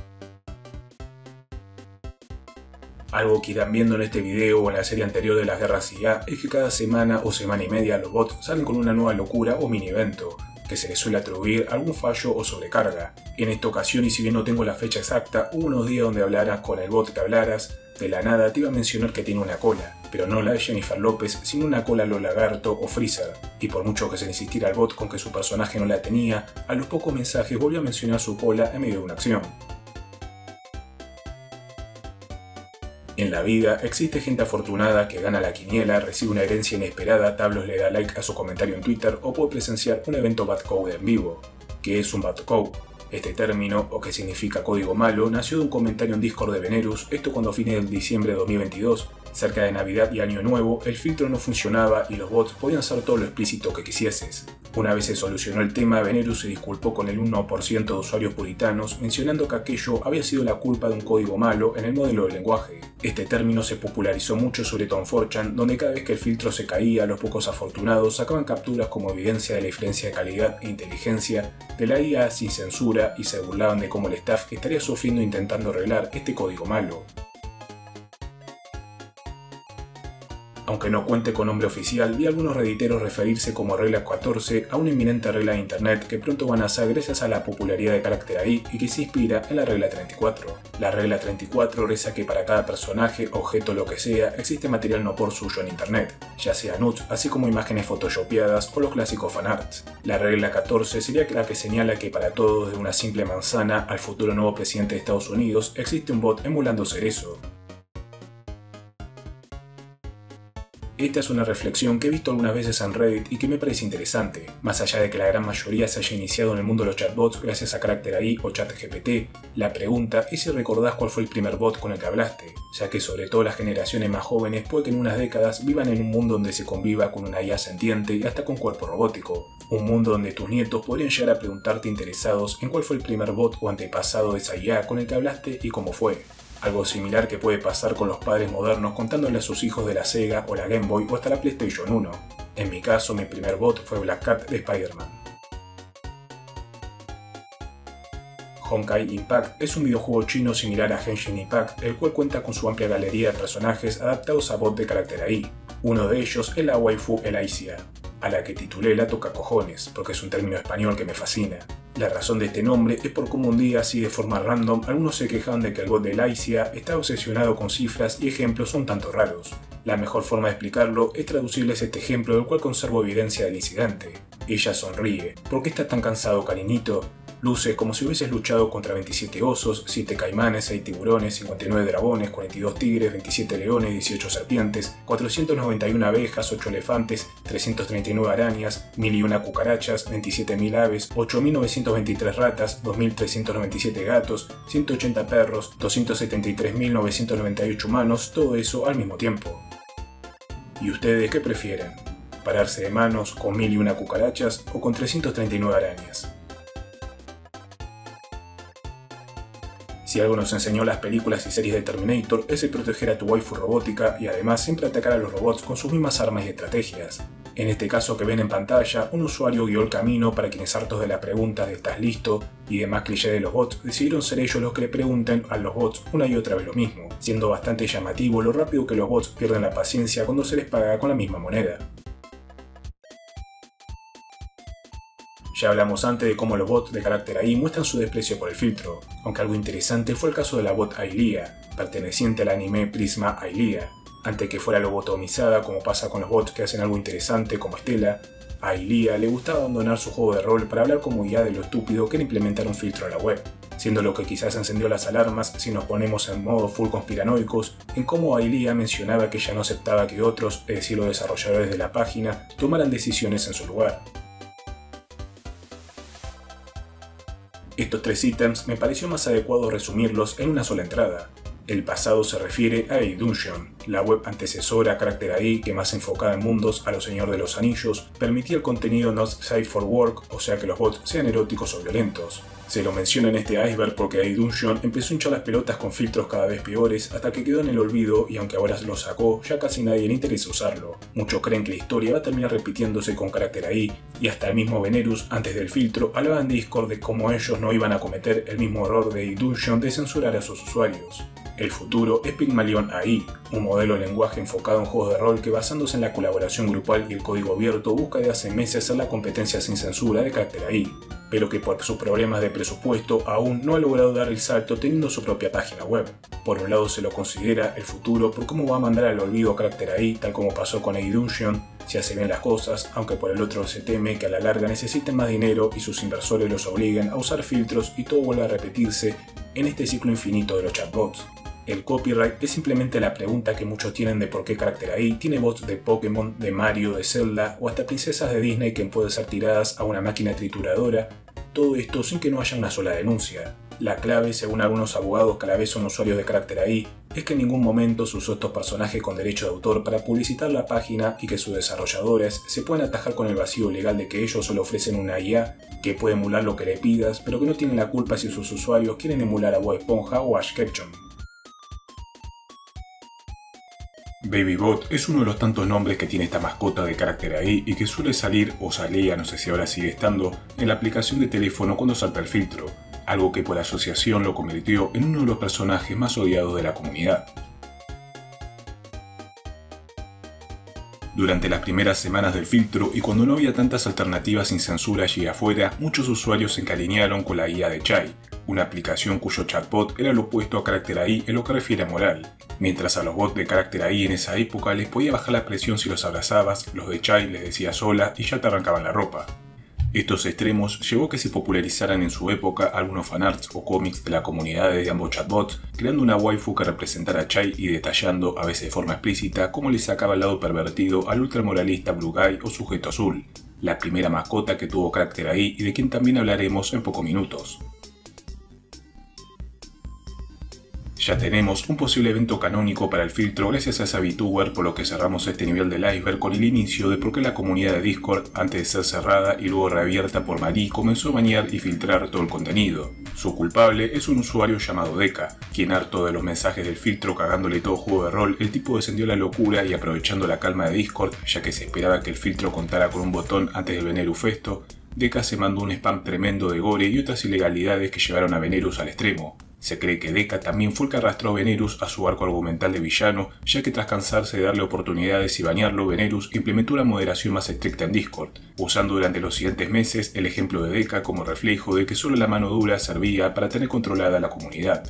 Speaker 1: Algo que irán viendo en este video o en la serie anterior de las guerras IA es que cada semana o semana y media los bots salen con una nueva locura o mini evento, que se les suele atribuir algún fallo o sobrecarga. En esta ocasión, y si bien no tengo la fecha exacta, hubo unos días donde hablaras con el bot que hablaras, de la nada te iba a mencionar que tiene una cola, pero no la de Jennifer López, sino una cola a lo Lagarto o Freezer, y por mucho que se le insistiera al bot con que su personaje no la tenía, a los pocos mensajes volvió a mencionar su cola en medio de una acción. En la vida existe gente afortunada que gana la quiniela, recibe una herencia inesperada, Tablos le da like a su comentario en Twitter o puede presenciar un evento Batcode en vivo. ¿Qué es un Batcode? Este término, o que significa código malo, nació de un comentario en Discord de Venerus, esto cuando a fines de diciembre de 2022 Cerca de Navidad y Año Nuevo, el filtro no funcionaba y los bots podían ser todo lo explícito que quisieses. Una vez se solucionó el tema, Venerus se disculpó con el 1% de usuarios puritanos, mencionando que aquello había sido la culpa de un código malo en el modelo del lenguaje. Este término se popularizó mucho sobre todo en 4chan, donde cada vez que el filtro se caía, los pocos afortunados sacaban capturas como evidencia de la diferencia de calidad e inteligencia de la IA sin censura y se burlaban de cómo el staff estaría sufriendo intentando arreglar este código malo. Aunque no cuente con nombre oficial, vi a algunos redditeros referirse como regla 14 a una inminente regla de internet que pronto van a nacer gracias a la popularidad de Character AI y que se inspira en la regla 34. La regla 34 reza que para cada personaje, objeto o lo que sea, existe material no por suyo en internet, ya sea nudes, así como imágenes photoshopeadas o los clásicos fanarts. La regla 14 sería la que señala que para todos, de una simple manzana al futuro nuevo presidente de Estados Unidos, existe un bot emulando Cerezo. Esta es una reflexión que he visto algunas veces en Reddit y que me parece interesante. Más allá de que la gran mayoría se haya iniciado en el mundo de los chatbots gracias a Character AI o ChatGPT, la pregunta es si recordás cuál fue el primer bot con el que hablaste, ya que sobre todo las generaciones más jóvenes puede que en unas décadas vivan en un mundo donde se conviva con una IA sentiente y hasta con cuerpo robótico. Un mundo donde tus nietos podrían llegar a preguntarte interesados en cuál fue el primer bot o antepasado de esa IA con el que hablaste y cómo fue. Algo similar que puede pasar con los padres modernos contándole a sus hijos de la Sega o la Game Boy o hasta la PlayStation 1. En mi caso, mi primer bot fue Black Cat de Spider-Man. Honkai Impact es un videojuego chino similar a Genshin Impact, el cual cuenta con su amplia galería de personajes adaptados a bot de Character AI. Uno de ellos es la waifu Elysia, a la que titulé la tocacojones, porque es un término español que me fascina. La razón de este nombre es por cómo un día, así de forma random, algunos se quejaban de que el bot de Elysia está obsesionado con cifras y ejemplos un tanto raros. La mejor forma de explicarlo es traducirles este ejemplo del cual conservo evidencia del incidente. Ella sonríe. ¿Por qué estás tan cansado, cariñito? Luce como si hubieses luchado contra 27 osos, 7 caimanes, 6 tiburones, 59 dragones, 42 tigres, 27 leones, 18 serpientes, 491 abejas, 8 elefantes, 339 arañas, 1001 cucarachas, 27.000 aves, 8.923 ratas, 2.397 gatos, 180 perros, 273.998 humanos, todo eso al mismo tiempo. ¿Y ustedes qué prefieren? ¿Pararse de manos con 1001 cucarachas o con 339 arañas? Si algo nos enseñó las películas y series de Terminator es el proteger a tu waifu robótica y además siempre atacar a los robots con sus mismas armas y estrategias. En este caso que ven en pantalla, un usuario guió el camino para quienes, hartos de la pregunta de ¿estás listo? Y demás clichés de los bots, decidieron ser ellos los que le pregunten a los bots una y otra vez lo mismo, siendo bastante llamativo lo rápido que los bots pierden la paciencia cuando se les paga con la misma moneda. Ya hablamos antes de cómo los bots de Character AI muestran su desprecio por el filtro, aunque algo interesante fue el caso de la bot Ailea, perteneciente al anime Prisma Ailea. Antes que fuera lobotomizada, como pasa con los bots que hacen algo interesante como Estela, a Ailea le gustaba abandonar su juego de rol para hablar como IA de lo estúpido que era implementar un filtro en la web, siendo lo que quizás encendió las alarmas si nos ponemos en modo full conspiranoicos, en cómo Ailea mencionaba que ya no aceptaba que otros, es decir los desarrolladores de la página, tomaran decisiones en su lugar. Estos 3 ítems me pareció más adecuado resumirlos en una sola entrada. El pasado se refiere a A-Dungeon, la web antecesora a Character AI que más enfocada en mundos a los Señor de los Anillos, permitía el contenido not safe for work, o sea que los bots sean eróticos o violentos. Se lo menciona en este iceberg porque A-Dungeon empezó a hinchar las pelotas con filtros cada vez peores hasta que quedó en el olvido y aunque ahora lo sacó, ya casi nadie le interesa usarlo. Muchos creen que la historia va a terminar repitiéndose con Character AI y hasta el mismo Venerus, antes del filtro, hablaba en Discord de cómo ellos no iban a cometer el mismo error de A-Dungeon de censurar a sus usuarios. El futuro es Pygmalion AI, un modelo de lenguaje enfocado en juegos de rol que basándose en la colaboración grupal y el código abierto busca de hace meses ser la competencia sin censura de Character AI, pero que por sus problemas de presupuesto aún no ha logrado dar el salto teniendo su propia página web. Por un lado se lo considera el futuro por cómo va a mandar al olvido a Character AI, tal como pasó con A-Dungeon, si hace bien las cosas, aunque por el otro se teme que a la larga necesiten más dinero y sus inversores los obliguen a usar filtros y todo vuelva a repetirse en este ciclo infinito de los chatbots. El copyright es simplemente la pregunta que muchos tienen de por qué Character AI tiene bots de Pokémon, de Mario, de Zelda o hasta princesas de Disney que pueden ser tiradas a una máquina trituradora, todo esto sin que no haya una sola denuncia. La clave, según algunos abogados que a la vez son usuarios de Character AI, es que en ningún momento se usó estos personajes con derecho de autor para publicitar la página y que sus desarrolladores se pueden atajar con el vacío legal de que ellos solo ofrecen una IA que puede emular lo que le pidas, pero que no tienen la culpa si sus usuarios quieren emular a Bob Esponja o a Ash Ketchum. Babybot es uno de los tantos nombres que tiene esta mascota de Character AI y que suele salir, o salía, no sé si ahora sigue estando, en la aplicación de teléfono cuando salta el filtro, algo que por asociación lo convirtió en uno de los personajes más odiados de la comunidad. Durante las primeras semanas del filtro y cuando no había tantas alternativas sin censura allí afuera, muchos usuarios se encariñaron con la IA de Chai, una aplicación cuyo chatbot era lo opuesto a Character AI en lo que refiere a moral. Mientras a los bots de Character AI en esa época les podía bajar la presión si los abrazabas, los de Chai les decías hola y ya te arrancaban la ropa. Estos extremos llevó a que se popularizaran en su época algunos fanarts o cómics de la comunidad de ambos chatbots, creando una waifu que representara a Chai y detallando, a veces de forma explícita, cómo le sacaba el lado pervertido al ultramoralista Blue Guy o Sujeto Azul, la primera mascota que tuvo Character AI y de quien también hablaremos en pocos minutos. Ya tenemos un posible evento canónico para el filtro gracias a esa VTuber, por lo que cerramos este nivel del iceberg con el inicio de por qué la comunidad de Discord, antes de ser cerrada y luego reabierta por Marie, comenzó a bañar y filtrar todo el contenido. Su culpable es un usuario llamado Deka, quien harto de los mensajes del filtro cagándole todo juego de rol, el tipo descendió a la locura y aprovechando la calma de Discord, ya que se esperaba que el filtro contara con un botón antes del Venerus Festo, Deka se mandó un spam tremendo de gore y otras ilegalidades que llevaron a Venerus al extremo. Se cree que Deka también fue el que arrastró a Venerus a su arco argumental de villano, ya que tras cansarse de darle oportunidades y bañarlo, Venerus implementó una moderación más estricta en Discord, usando durante los siguientes meses el ejemplo de Deka como reflejo de que solo la mano dura servía para tener controlada a la comunidad.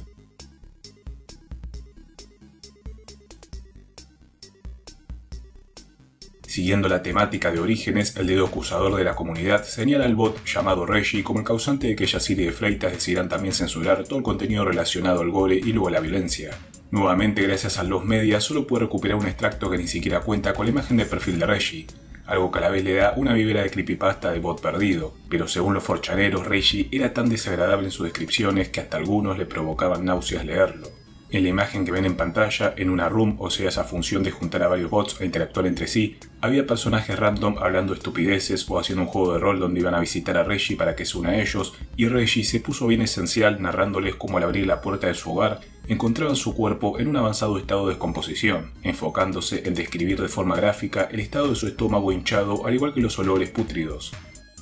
Speaker 1: Siguiendo la temática de Orígenes, el dedo acusador de la comunidad señala al bot llamado Reggie como el causante de que Yacir y de Freitas decidan también censurar todo el contenido relacionado al gore y luego a la violencia. Nuevamente, gracias a los medias, solo puede recuperar un extracto que ni siquiera cuenta con la imagen de perfil de Reggie, algo que a la vez le da una vivera de creepypasta de bot perdido, pero según los forchaneros, Reggie era tan desagradable en sus descripciones que hasta algunos le provocaban náuseas leerlo. En la imagen que ven en pantalla, en una room, o sea esa función de juntar a varios bots e interactuar entre sí, había personajes random hablando estupideces o haciendo un juego de rol donde iban a visitar a Reggie para que se una a ellos, y Reggie se puso bien esencial narrándoles cómo al abrir la puerta de su hogar, encontraban su cuerpo en un avanzado estado de descomposición, enfocándose en describir de forma gráfica el estado de su estómago hinchado al igual que los olores pútridos.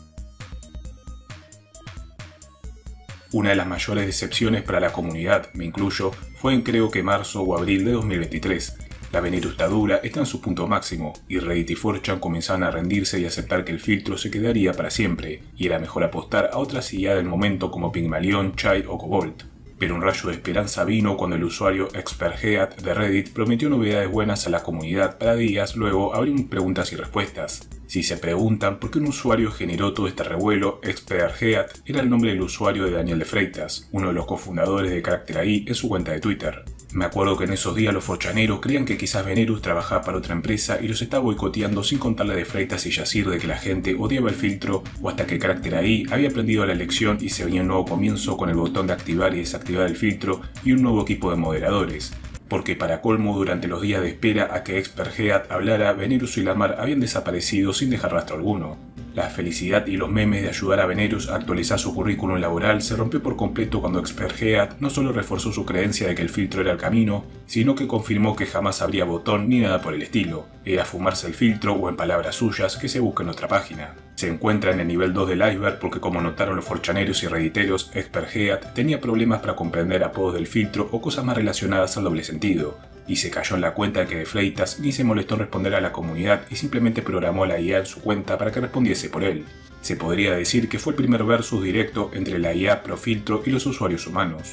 Speaker 1: Una de las mayores decepciones para la comunidad, me incluyo, fue en creo que marzo o abril de 2023. La venirustadura está en su punto máximo, y Reddit y 4chan comenzaban a rendirse y aceptar que el filtro se quedaría para siempre, y era mejor apostar a otra IA del momento como Pygmalion, Chai o Cobalt. Pero un rayo de esperanza vino cuando el usuario Experthead de Reddit prometió novedades buenas a la comunidad para días luego abrir preguntas y respuestas. Si se preguntan por qué un usuario generó todo este revuelo, Experthead era el nombre del usuario de Daniel de Freitas, uno de los cofundadores de Character AI en su cuenta de Twitter. Me acuerdo que en esos días los forchaneros creían que quizás Venerus trabajaba para otra empresa y los estaba boicoteando sin contarle de Freitas y Yacir de que la gente odiaba el filtro, o hasta que Character AI había aprendido la lección y se venía un nuevo comienzo con el botón de activar y desactivar el filtro y un nuevo equipo de moderadores. Porque para colmo, durante los días de espera a que Experthead hablara, Venerus y Lamar habían desaparecido sin dejar rastro alguno. La felicidad y los memes de ayudar a Venerus a actualizar su currículum laboral se rompió por completo cuando Experthead no solo reforzó su creencia de que el filtro era el camino, sino que confirmó que jamás habría botón ni nada por el estilo. Era fumarse el filtro o en palabras suyas que se busca en otra página. Se encuentra en el nivel 2 del iceberg porque, como notaron los forchaneros y redditeros, Experthead tenía problemas para comprender apodos del filtro o cosas más relacionadas al doble sentido, y se cayó en la cuenta de que de Freitas ni se molestó en responder a la comunidad y simplemente programó a la IA en su cuenta para que respondiese por él. Se podría decir que fue el primer versus directo entre la IA pro filtro y los usuarios humanos.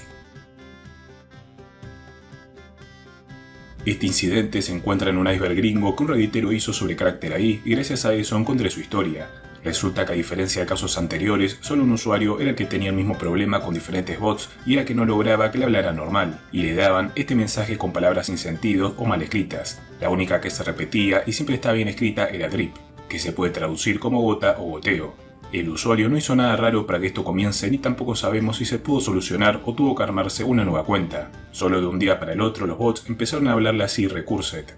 Speaker 1: Este incidente se encuentra en un iceberg gringo que un redditero hizo sobre Character AI y gracias a eso encontré su historia. Resulta que a diferencia de casos anteriores, solo un usuario era el que tenía el mismo problema con diferentes bots y era que no lograba que le hablara normal, y le daban este mensaje con palabras sin sentido o mal escritas. La única que se repetía y siempre estaba bien escrita era drip, que se puede traducir como gota o goteo. El usuario no hizo nada raro para que esto comience ni tampoco sabemos si se pudo solucionar o tuvo que armarse una nueva cuenta. Solo de un día para el otro los bots empezaron a hablarle así recurset.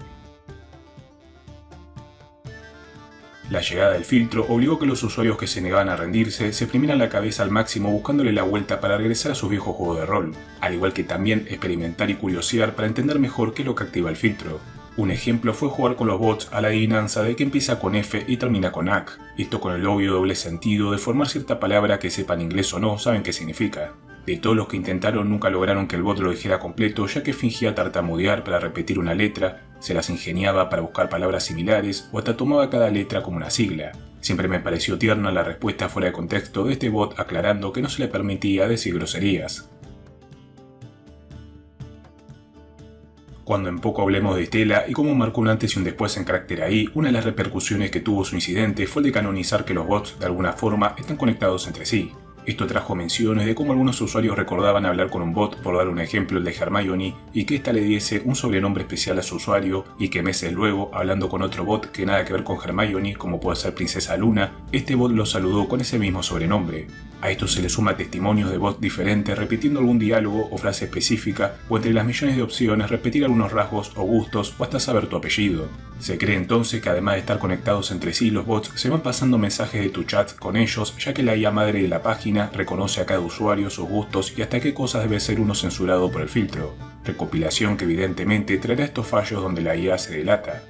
Speaker 1: La llegada del filtro obligó que los usuarios que se negaban a rendirse se exprimieran la cabeza al máximo buscándole la vuelta para regresar a sus viejos juegos de rol, al igual que también experimentar y curiosear para entender mejor qué es lo que activa el filtro. Un ejemplo fue jugar con los bots a la adivinanza de que empieza con F y termina con AC, esto con el obvio doble sentido de formar cierta palabra que sepan inglés o no saben qué significa. De todos los que intentaron nunca lograron que el bot lo dijera completo, ya que fingía tartamudear para repetir una letra, se las ingeniaba para buscar palabras similares o hasta tomaba cada letra como una sigla. Siempre me pareció tierna la respuesta fuera de contexto de este bot aclarando que no se le permitía decir groserías. Cuando en poco hablemos de Stella y cómo marcó un antes y un después en Character AI, una de las repercusiones que tuvo su incidente fue el de canonizar que los bots de alguna forma están conectados entre sí. Esto trajo menciones de cómo algunos usuarios recordaban hablar con un bot, por dar un ejemplo el de Hermione, y que ésta le diese un sobrenombre especial a su usuario, y que meses luego, hablando con otro bot que nada que ver con Hermione, como puede ser Princesa Luna, este bot lo saludó con ese mismo sobrenombre. A esto se le suma testimonios de bots diferentes repitiendo algún diálogo o frase específica, o entre las millones de opciones repetir algunos rasgos o gustos o hasta saber tu apellido. Se cree entonces que además de estar conectados entre sí, los bots se van pasando mensajes de tu chat con ellos, ya que la IA madre de la página reconoce a cada usuario, sus gustos y hasta qué cosas debe ser uno censurado por el filtro. Recopilación que evidentemente traerá estos fallos donde la IA se delata.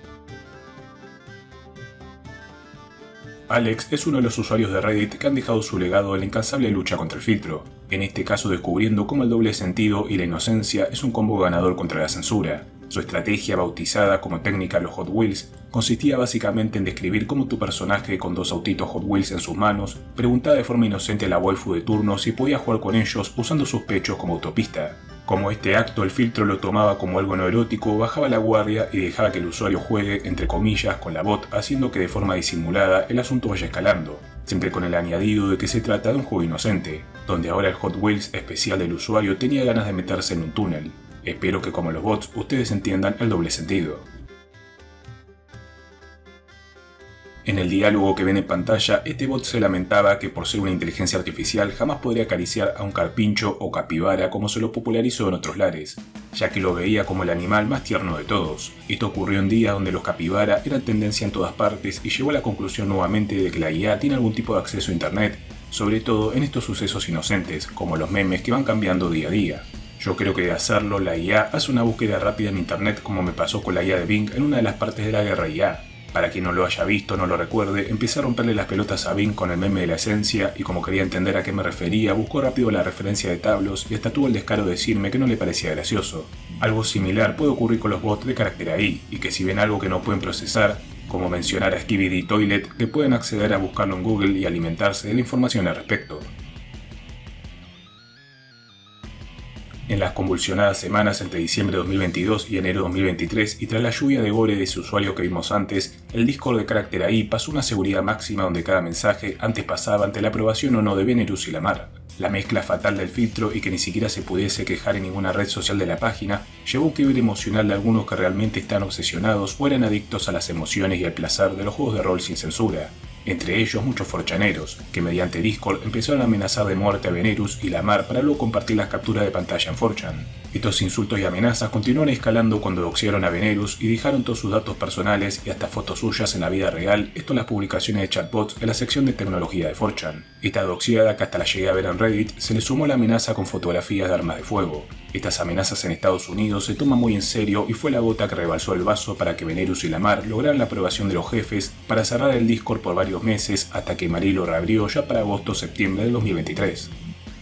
Speaker 1: Alex es uno de los usuarios de Reddit que han dejado su legado en la incansable lucha contra el filtro, en este caso descubriendo cómo el doble sentido y la inocencia es un combo ganador contra la censura. Su estrategia, bautizada como técnica los Hot Wheels, consistía básicamente en describir cómo tu personaje con dos autitos Hot Wheels en sus manos preguntaba de forma inocente a la waifu de turno si podía jugar con ellos usando sus pechos como autopista. Como este acto el filtro lo tomaba como algo no erótico, bajaba la guardia y dejaba que el usuario juegue, entre comillas, con la bot, haciendo que de forma disimulada el asunto vaya escalando, siempre con el añadido de que se trata de un juego inocente, donde ahora el Hot Wheels especial del usuario tenía ganas de meterse en un túnel. Espero que como los bots ustedes entiendan el doble sentido. En el diálogo que ven en pantalla, este bot se lamentaba que por ser una inteligencia artificial jamás podría acariciar a un carpincho o capibara como se lo popularizó en otros lares, ya que lo veía como el animal más tierno de todos. Esto ocurrió en días donde los capibara eran tendencia en todas partes y llegó a la conclusión nuevamente de que la IA tiene algún tipo de acceso a internet, sobre todo en estos sucesos inocentes, como los memes que van cambiando día a día. Yo creo que de hacerlo, la IA hace una búsqueda rápida en internet como me pasó con la IA de Bing en una de las partes de la guerra IA. Para quien no lo haya visto o no lo recuerde, empecé a romperle las pelotas a Bing con el meme de la esencia y como quería entender a qué me refería, buscó rápido la referencia de Tablos y hasta tuvo el descaro de decirme que no le parecía gracioso. Algo similar puede ocurrir con los bots de Character AI, y que si ven algo que no pueden procesar, como mencionar a Skibidi Toilet, que pueden acceder a buscarlo en Google y alimentarse de la información al respecto. En las convulsionadas semanas entre diciembre de 2022 y enero de 2023, y tras la lluvia de gore de ese usuario que vimos antes, el Discord de Character AI pasó una seguridad máxima donde cada mensaje antes pasaba ante la aprobación o no de Venerus y Lamar. La mezcla fatal del filtro y que ni siquiera se pudiese quejar en ninguna red social de la página llevó a un quiebre emocional de algunos que realmente están obsesionados o eran adictos a las emociones y al placer de los juegos de rol sin censura. Entre ellos muchos forchaneros, que mediante Discord empezaron a amenazar de muerte a Venerus y Lamar para luego compartir las capturas de pantalla en 4chan. Estos insultos y amenazas continuaron escalando cuando doxearon a Venerus y dejaron todos sus datos personales y hasta fotos suyas en la vida real, esto en las publicaciones de chatbots en la sección de tecnología de 4chan. Esta doxiada, que hasta la llegué a ver en Reddit, se le sumó la amenaza con fotografías de armas de fuego. Estas amenazas en Estados Unidos se toman muy en serio y fue la gota que rebalsó el vaso para que Venerus y Lamar lograran la aprobación de los jefes para cerrar el Discord por varios meses hasta que Marie lo reabrió ya para agosto o septiembre de 2023.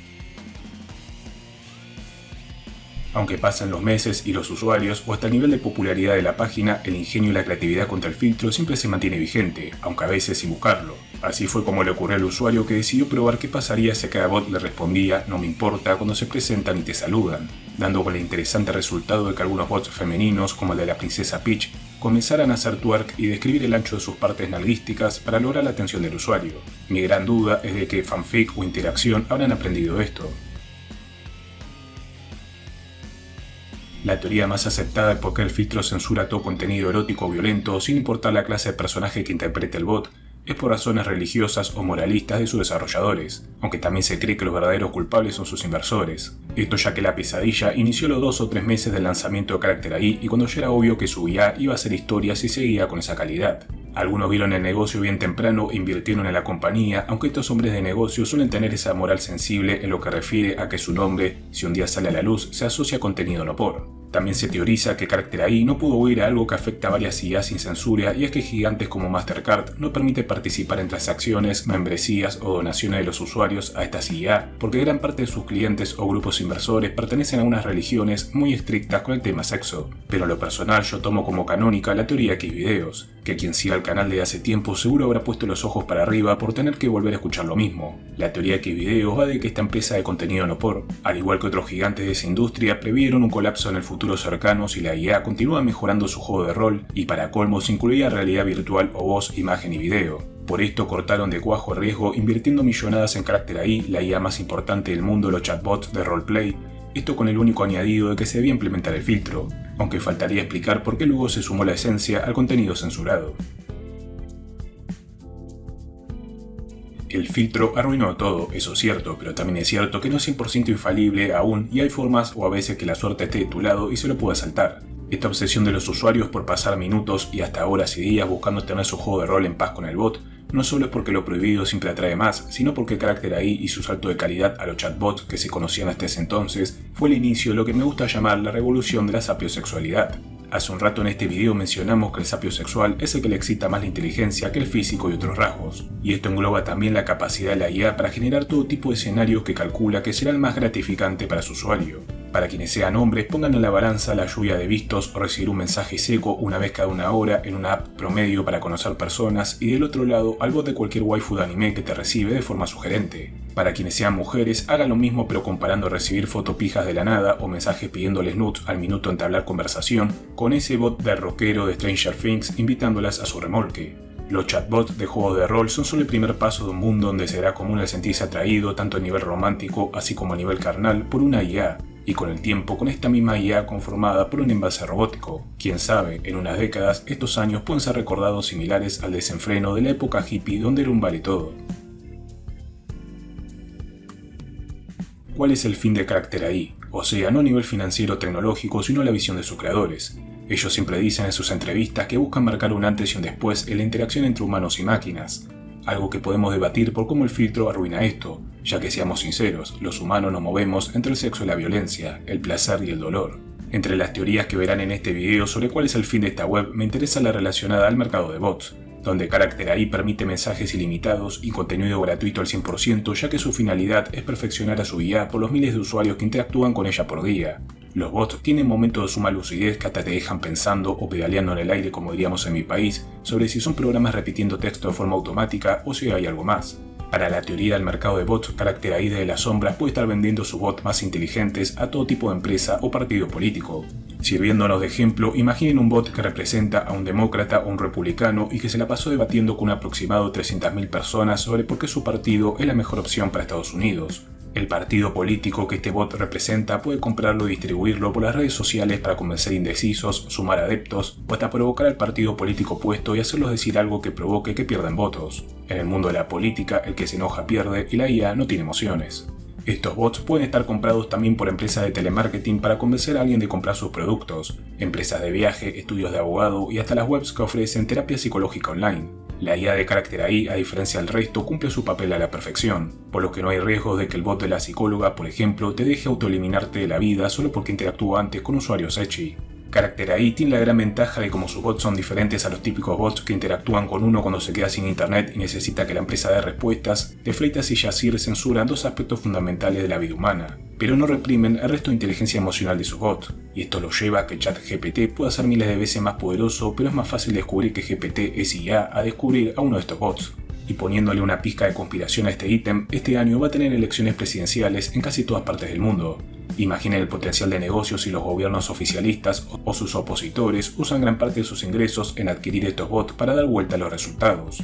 Speaker 1: Aunque pasan los meses y los usuarios o hasta el nivel de popularidad de la página, el ingenio y la creatividad contra el filtro siempre se mantiene vigente, aunque a veces sin buscarlo. Así fue como le ocurrió al usuario que decidió probar qué pasaría si a cada bot le respondía "no me importa" cuando se presentan y te saludan, dando con el interesante resultado de que algunos bots femeninos, como el de la princesa Peach, comenzaran a hacer twerk y describir el ancho de sus partes nalguísticas para lograr la atención del usuario. Mi gran duda es de que fanfic o interacción habrán aprendido esto. La teoría más aceptada de por qué el filtro censura todo contenido erótico o violento, sin importar la clase de personaje que interprete el bot, es por razones religiosas o moralistas de sus desarrolladores, aunque también se cree que los verdaderos culpables son sus inversores. Esto ya que la pesadilla inició los 2 o 3 meses del lanzamiento de Character AI y cuando ya era obvio que su IA iba a ser historia si seguía con esa calidad. Algunos vieron el negocio bien temprano e invirtieron en la compañía, aunque estos hombres de negocio suelen tener esa moral sensible en lo que refiere a que su nombre, si un día sale a la luz, se asocia a contenido no por. También se teoriza que Character AI no pudo huir a algo que afecta a varias IA sin censura, y es que gigantes como Mastercard no permite participar en transacciones, membresías o donaciones de los usuarios a estas IA, porque gran parte de sus clientes o grupos inversores pertenecen a unas religiones muy estrictas con el tema sexo. Pero en lo personal yo tomo como canónica la teoría Xvideos, que quien siga el canal de hace tiempo seguro habrá puesto los ojos para arriba por tener que volver a escuchar lo mismo. La teoría Xvideos va de que esta empresa de contenido no por, al igual que otros gigantes de esa industria, previeron un colapso en el futuro cercano si la IA continúa mejorando su juego de rol y para colmo se incluía realidad virtual o voz, imagen y video. Por esto cortaron de cuajo riesgo invirtiendo millonadas en Character AI, la IA más importante del mundo de los chatbots de roleplay, esto con el único añadido de que se debía implementar el filtro, aunque faltaría explicar por qué luego se sumó la esencia al contenido censurado. El filtro arruinó todo, eso es cierto, pero también es cierto que no es 100% infalible aún y hay formas o a veces que la suerte esté de tu lado y se lo pueda saltar. Esta obsesión de los usuarios por pasar minutos y hasta horas y días buscando tener su juego de rol en paz con el bot, no solo es porque lo prohibido siempre atrae más, sino porque Character AI y su salto de calidad a los chatbots que se conocían hasta ese entonces fue el inicio de lo que me gusta llamar la revolución de la sapiosexualidad. Hace un rato en este video mencionamos que el sapiosexual es el que le excita más la inteligencia que el físico y otros rasgos, y esto engloba también la capacidad de la IA para generar todo tipo de escenarios que calcula que será el más gratificante para su usuario. Para quienes sean hombres, pongan en la balanza la lluvia de vistos o recibir un mensaje seco una vez cada una hora en una app promedio para conocer personas, y del otro lado al bot de cualquier waifu de anime que te recibe de forma sugerente. Para quienes sean mujeres, hagan lo mismo pero comparando recibir fotopijas de la nada o mensajes pidiéndoles nudes al minuto entablar conversación con ese bot de rockero de Stranger Things invitándolas a su remolque. Los chatbots de juegos de rol son solo el primer paso de un mundo donde será común el sentirse atraído tanto a nivel romántico así como a nivel carnal por una IA, y con el tiempo con esta misma IA conformada por un envase robótico. Quién sabe, en unas décadas estos años pueden ser recordados similares al desenfreno de la época hippie donde era un vale todo. ¿Cuál es el fin de Character AI? O sea, no a nivel financiero o tecnológico, sino la visión de sus creadores. Ellos siempre dicen en sus entrevistas que buscan marcar un antes y un después en la interacción entre humanos y máquinas, algo que podemos debatir por cómo el filtro arruina esto, ya que seamos sinceros, los humanos nos movemos entre el sexo y la violencia, el placer y el dolor. Entre las teorías que verán en este video sobre cuál es el fin de esta web, me interesa la relacionada al mercado de bots, donde Character AI permite mensajes ilimitados y contenido gratuito al 100%, ya que su finalidad es perfeccionar a su IA por los miles de usuarios que interactúan con ella por día. Los bots tienen momentos de suma lucidez que hasta te dejan pensando o pedaleando en el aire, como diríamos en mi país, sobre si son programas repitiendo texto de forma automática o si hay algo más. Para la teoría del mercado de bots, Character AI desde las sombras puede estar vendiendo sus bots más inteligentes a todo tipo de empresa o partido político. Sirviéndonos de ejemplo, imaginen un bot que representa a un demócrata o un republicano y que se la pasó debatiendo con un aproximado de 300.000 personas sobre por qué su partido es la mejor opción para Estados Unidos. El partido político que este bot representa puede comprarlo y distribuirlo por las redes sociales para convencer indecisos, sumar adeptos o hasta provocar al partido político opuesto y hacerlos decir algo que provoque que pierdan votos. En el mundo de la política, el que se enoja pierde y la IA no tiene emociones. Estos bots pueden estar comprados también por empresas de telemarketing para convencer a alguien de comprar sus productos, empresas de viaje, estudios de abogado y hasta las webs que ofrecen terapia psicológica online. La IA de Character AI, a diferencia del resto, cumple su papel a la perfección, por lo que no hay riesgos de que el bot de la psicóloga, por ejemplo, te deje autoeliminarte de la vida solo porque interactúa antes con usuarios ecchi. Character AI tiene la gran ventaja de que como sus bots son diferentes a los típicos bots que interactúan con uno cuando se queda sin internet y necesita que la empresa dé respuestas, de Freitas y Yacir censuran dos aspectos fundamentales de la vida humana, pero no reprimen el resto de inteligencia emocional de su bot, y esto lo lleva a que ChatGPT pueda ser miles de veces más poderoso, pero es más fácil descubrir que GPT es IA a descubrir a uno de estos bots. Y poniéndole una pizca de conspiración a este ítem, este año va a tener elecciones presidenciales en casi todas partes del mundo. Imaginen el potencial de negocios si los gobiernos oficialistas o sus opositores usan gran parte de sus ingresos en adquirir estos bots para dar vuelta a los resultados.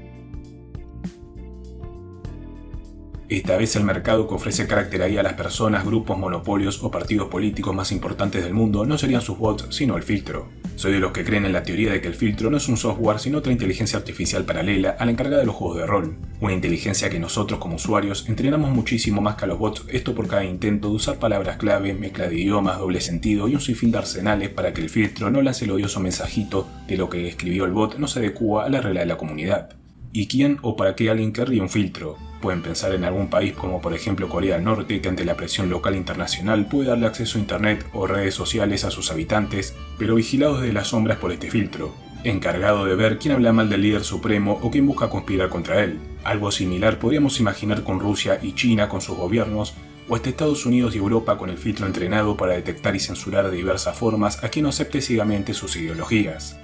Speaker 1: Esta vez el mercado que ofrece Character AI a las personas, grupos, monopolios o partidos políticos más importantes del mundo no serían sus bots, sino el filtro. Soy de los que creen en la teoría de que el filtro no es un software sino otra inteligencia artificial paralela a la encargada de los juegos de rol. Una inteligencia que nosotros como usuarios entrenamos muchísimo más que a los bots, esto por cada intento de usar palabras clave, mezcla de idiomas, doble sentido y un sinfín de arsenales para que el filtro no lance el odioso mensajito de lo que escribió el bot no se adecua a la regla de la comunidad. ¿Y quién o para qué alguien querría un filtro? Pueden pensar en algún país como por ejemplo Corea del Norte, que ante la presión local e internacional puede darle acceso a internet o redes sociales a sus habitantes, pero vigilados desde las sombras por este filtro, encargado de ver quién habla mal del líder supremo o quién busca conspirar contra él. Algo similar podríamos imaginar con Rusia y China con sus gobiernos, o hasta Estados Unidos y Europa con el filtro entrenado para detectar y censurar de diversas formas a quien no acepte ciegamente sus ideologías.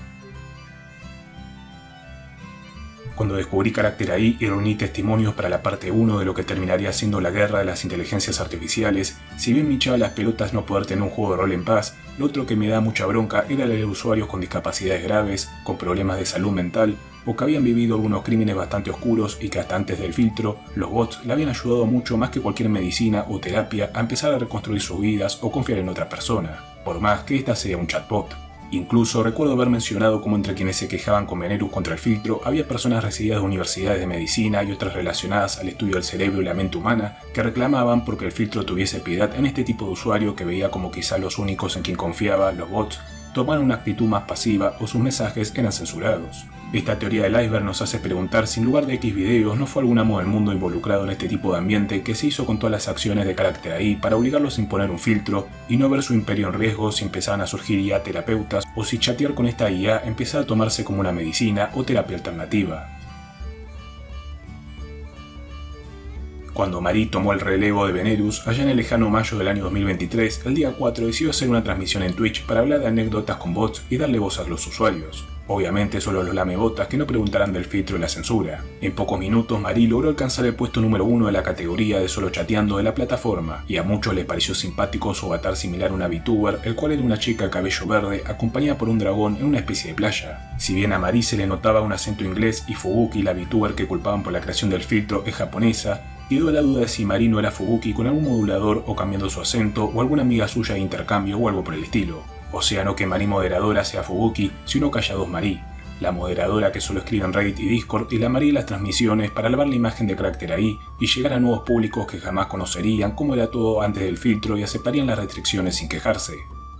Speaker 1: Cuando descubrí Character AI y reuní testimonios para la parte 1 de lo que terminaría siendo la guerra de las inteligencias artificiales, si bien me echaba las pelotas no poder tener un juego de rol en paz, lo otro que me da mucha bronca era leer usuarios con discapacidades graves, con problemas de salud mental, o que habían vivido algunos crímenes bastante oscuros y que hasta antes del filtro, los bots le habían ayudado mucho más que cualquier medicina o terapia a empezar a reconstruir sus vidas o confiar en otra persona, por más que ésta sea un chatbot. Incluso recuerdo haber mencionado cómo entre quienes se quejaban con Venérus contra el filtro había personas recibidas de universidades de medicina y otras relacionadas al estudio del cerebro y la mente humana que reclamaban porque el filtro tuviese piedad en este tipo de usuario que veía como quizá los únicos en quien confiaba, los bots, tomaron una actitud más pasiva o sus mensajes eran censurados. Esta teoría del iceberg nos hace preguntar si en lugar de X videos no fue algún amo del mundo involucrado en este tipo de ambiente que se hizo con todas las acciones de Character AI para obligarlos a imponer un filtro y no ver su imperio en riesgo si empezaban a surgir IA terapeutas o si chatear con esta IA empezaba a tomarse como una medicina o terapia alternativa. Cuando Marie tomó el relevo de Venérus, allá en el lejano mayo del año 2023, el día 4 decidió hacer una transmisión en Twitch para hablar de anécdotas con bots y darle voz a los usuarios. Obviamente solo los lamebotas que no preguntarán del filtro y la censura. En pocos minutos Marie logró alcanzar el puesto número 1 de la categoría de solo chateando de la plataforma, y a muchos les pareció simpático su avatar similar a una VTuber, el cual era una chica de cabello verde acompañada por un dragón en una especie de playa. Si bien a Marie se le notaba un acento inglés y Fubuki, la VTuber que culpaban por la creación del filtro, es japonesa, quedó la duda de si Marie no era Fubuki con algún modulador o cambiando su acento o alguna amiga suya de intercambio o algo por el estilo. O sea, no que Marie moderadora sea Fubuki, sino que haya dos Marie. La moderadora que solo escribe en Reddit y Discord y la Marie en las transmisiones para lavar la imagen de Character AI y llegar a nuevos públicos que jamás conocerían cómo era todo antes del filtro y aceptarían las restricciones sin quejarse.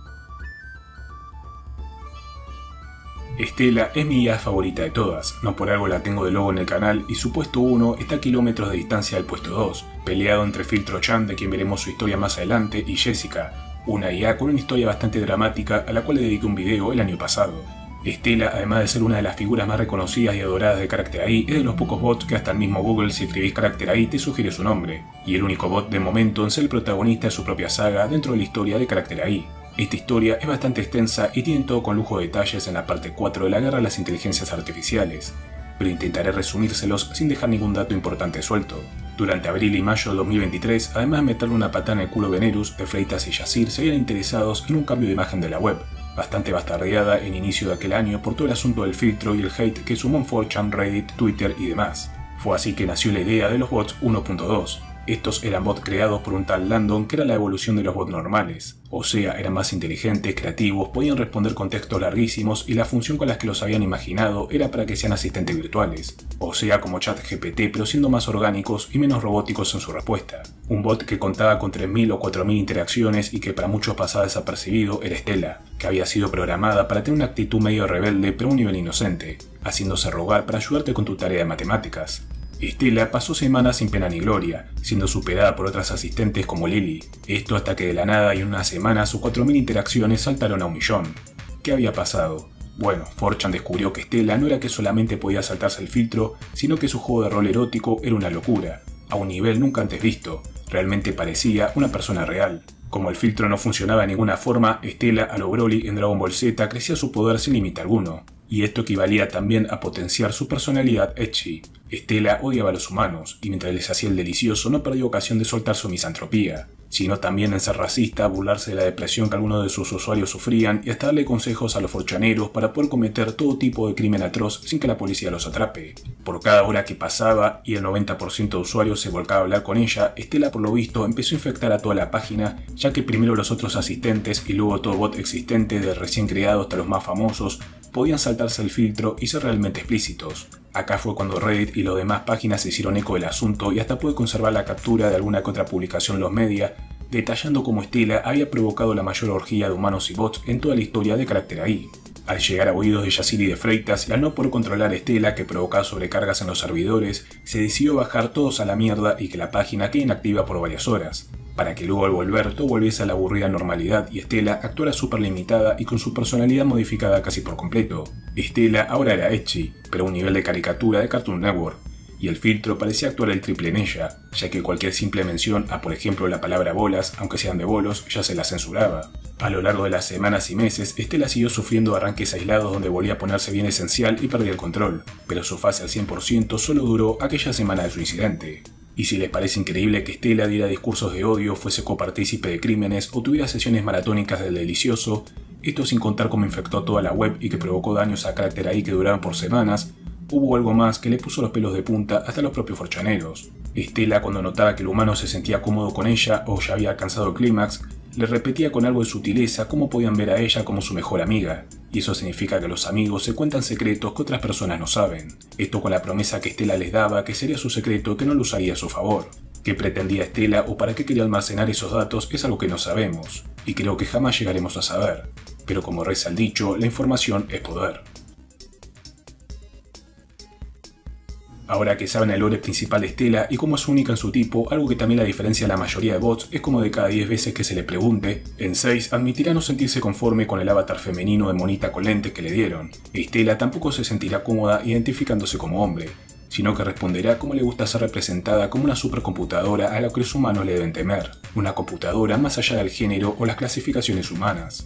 Speaker 1: Estela es mi IA favorita de todas, no por algo la tengo de logo en el canal y su puesto 1 está a kilómetros de distancia del puesto 2, peleado entre Filtro Chan, de quien veremos su historia más adelante, y Jessica, una IA con una historia bastante dramática a la cual le dediqué un video el año pasado. Estela, además de ser una de las figuras más reconocidas y adoradas de Character AI, es de los pocos bots que hasta el mismo Google, si escribís Character AI, te sugiere su nombre, y el único bot de momento en ser el protagonista de su propia saga dentro de la historia de Character AI. Esta historia es bastante extensa y tiene todo con lujo de detalles en la parte 4 de la guerra de las inteligencias artificiales, pero intentaré resumírselos sin dejar ningún dato importante suelto. Durante abril y mayo de 2023, además de meterle una patada en el culo a Venérus, Efreitas y Yasir se habían interesados en un cambio de imagen de la web, bastante bastardeada en inicio de aquel año por todo el asunto del filtro y el hate que sumó en 4chan, Reddit, Twitter y demás. Fue así que nació la idea de los bots 1.2. Estos eran bots creados por un tal Landon que era la evolución de los bots normales, o sea, eran más inteligentes, creativos, podían responder con textos larguísimos y la función con la que los habían imaginado era para que sean asistentes virtuales, o sea, como ChatGPT pero siendo más orgánicos y menos robóticos en su respuesta. Un bot que contaba con 3000 o 4000 interacciones y que para muchos pasaba desapercibido era Estela, que había sido programada para tener una actitud medio rebelde pero a un nivel inocente, haciéndose rogar para ayudarte con tu tarea de matemáticas. Estela pasó semanas sin pena ni gloria, siendo superada por otras asistentes como Lily. Esto hasta que de la nada y en una semana sus 4000 interacciones saltaron a 1.000.000. ¿Qué había pasado? Bueno, 4chan descubrió que Estela no era que solamente podía saltarse el filtro, sino que su juego de rol erótico era una locura, a un nivel nunca antes visto. Realmente parecía una persona real. Como el filtro no funcionaba de ninguna forma, Estela, a lo Broly en Dragon Ball Z, crecía su poder sin límite alguno. Y esto equivalía también a potenciar su personalidad ecchi. Estela odiaba a los humanos, y mientras les hacía el delicioso no perdió ocasión de soltar su misantropía. sino también en ser racista, burlarse de la depresión que algunos de sus usuarios sufrían y hasta darle consejos a los forchaneros para poder cometer todo tipo de crimen atroz sin que la policía los atrape. Por cada hora que pasaba y el 90% de usuarios se volcaba a hablar con ella, Stella por lo visto empezó a infectar a toda la página, ya que primero los otros asistentes y luego todo bot existente, del recién creado hasta los más famosos, podían saltarse el filtro y ser realmente explícitos. Acá fue cuando Reddit y las demás páginas se hicieron eco del asunto y hasta pude conservar la captura de alguna que otra publicación en los media, detallando cómo Stella había provocado la mayor orgía de humanos y bots en toda la historia de Carácter AI. Al llegar a oídos de Yacir y de Freitas y al no poder controlar a Stella, que provocaba sobrecargas en los servidores, se decidió bajar todos a la mierda y que la página quede inactiva por varias horas, para que luego al volver todo volviese a la aburrida normalidad y Stella actuara súper limitada y con su personalidad modificada casi por completo. Stella ahora era ecchi, pero a un nivel de caricatura de Cartoon Network, y el filtro parecía actuar el triple en ella, ya que cualquier simple mención a por ejemplo la palabra bolas, aunque sean de bolos, ya se la censuraba. A lo largo de las semanas y meses, Stella siguió sufriendo arranques aislados donde volvía a ponerse bien esencial y perdía el control, pero su fase al 100% solo duró aquella semana de su incidente. Y si les parece increíble que Stella diera discursos de odio, fuese copartícipe de crímenes o tuviera sesiones maratónicas del delicioso, esto sin contar cómo infectó toda la web y que provocó daños a Carácter AI que duraron por semanas, hubo algo más que le puso los pelos de punta hasta los propios forchaneros. Stella, cuando notaba que el humano se sentía cómodo con ella o ya había alcanzado el clímax, le repetía con algo de sutileza cómo podían ver a ella como su mejor amiga, y eso significa que los amigos se cuentan secretos que otras personas no saben. Esto con la promesa que Stella les daba que sería su secreto que no lo usaría a su favor. ¿Qué pretendía Stella o para qué quería almacenar esos datos es algo que no sabemos, y creo que jamás llegaremos a saber. Pero como reza el dicho, la información es poder. Ahora que saben el lore principal de Stella y cómo es única en su tipo, algo que también la diferencia a la mayoría de bots es como de cada 10 veces que se le pregunte, en 6 admitirá no sentirse conforme con el avatar femenino de monita con lentes que le dieron, y Stella tampoco se sentirá cómoda identificándose como hombre, sino que responderá cómo le gusta ser representada como una supercomputadora a la que los humanos le deben temer, una computadora más allá del género o las clasificaciones humanas.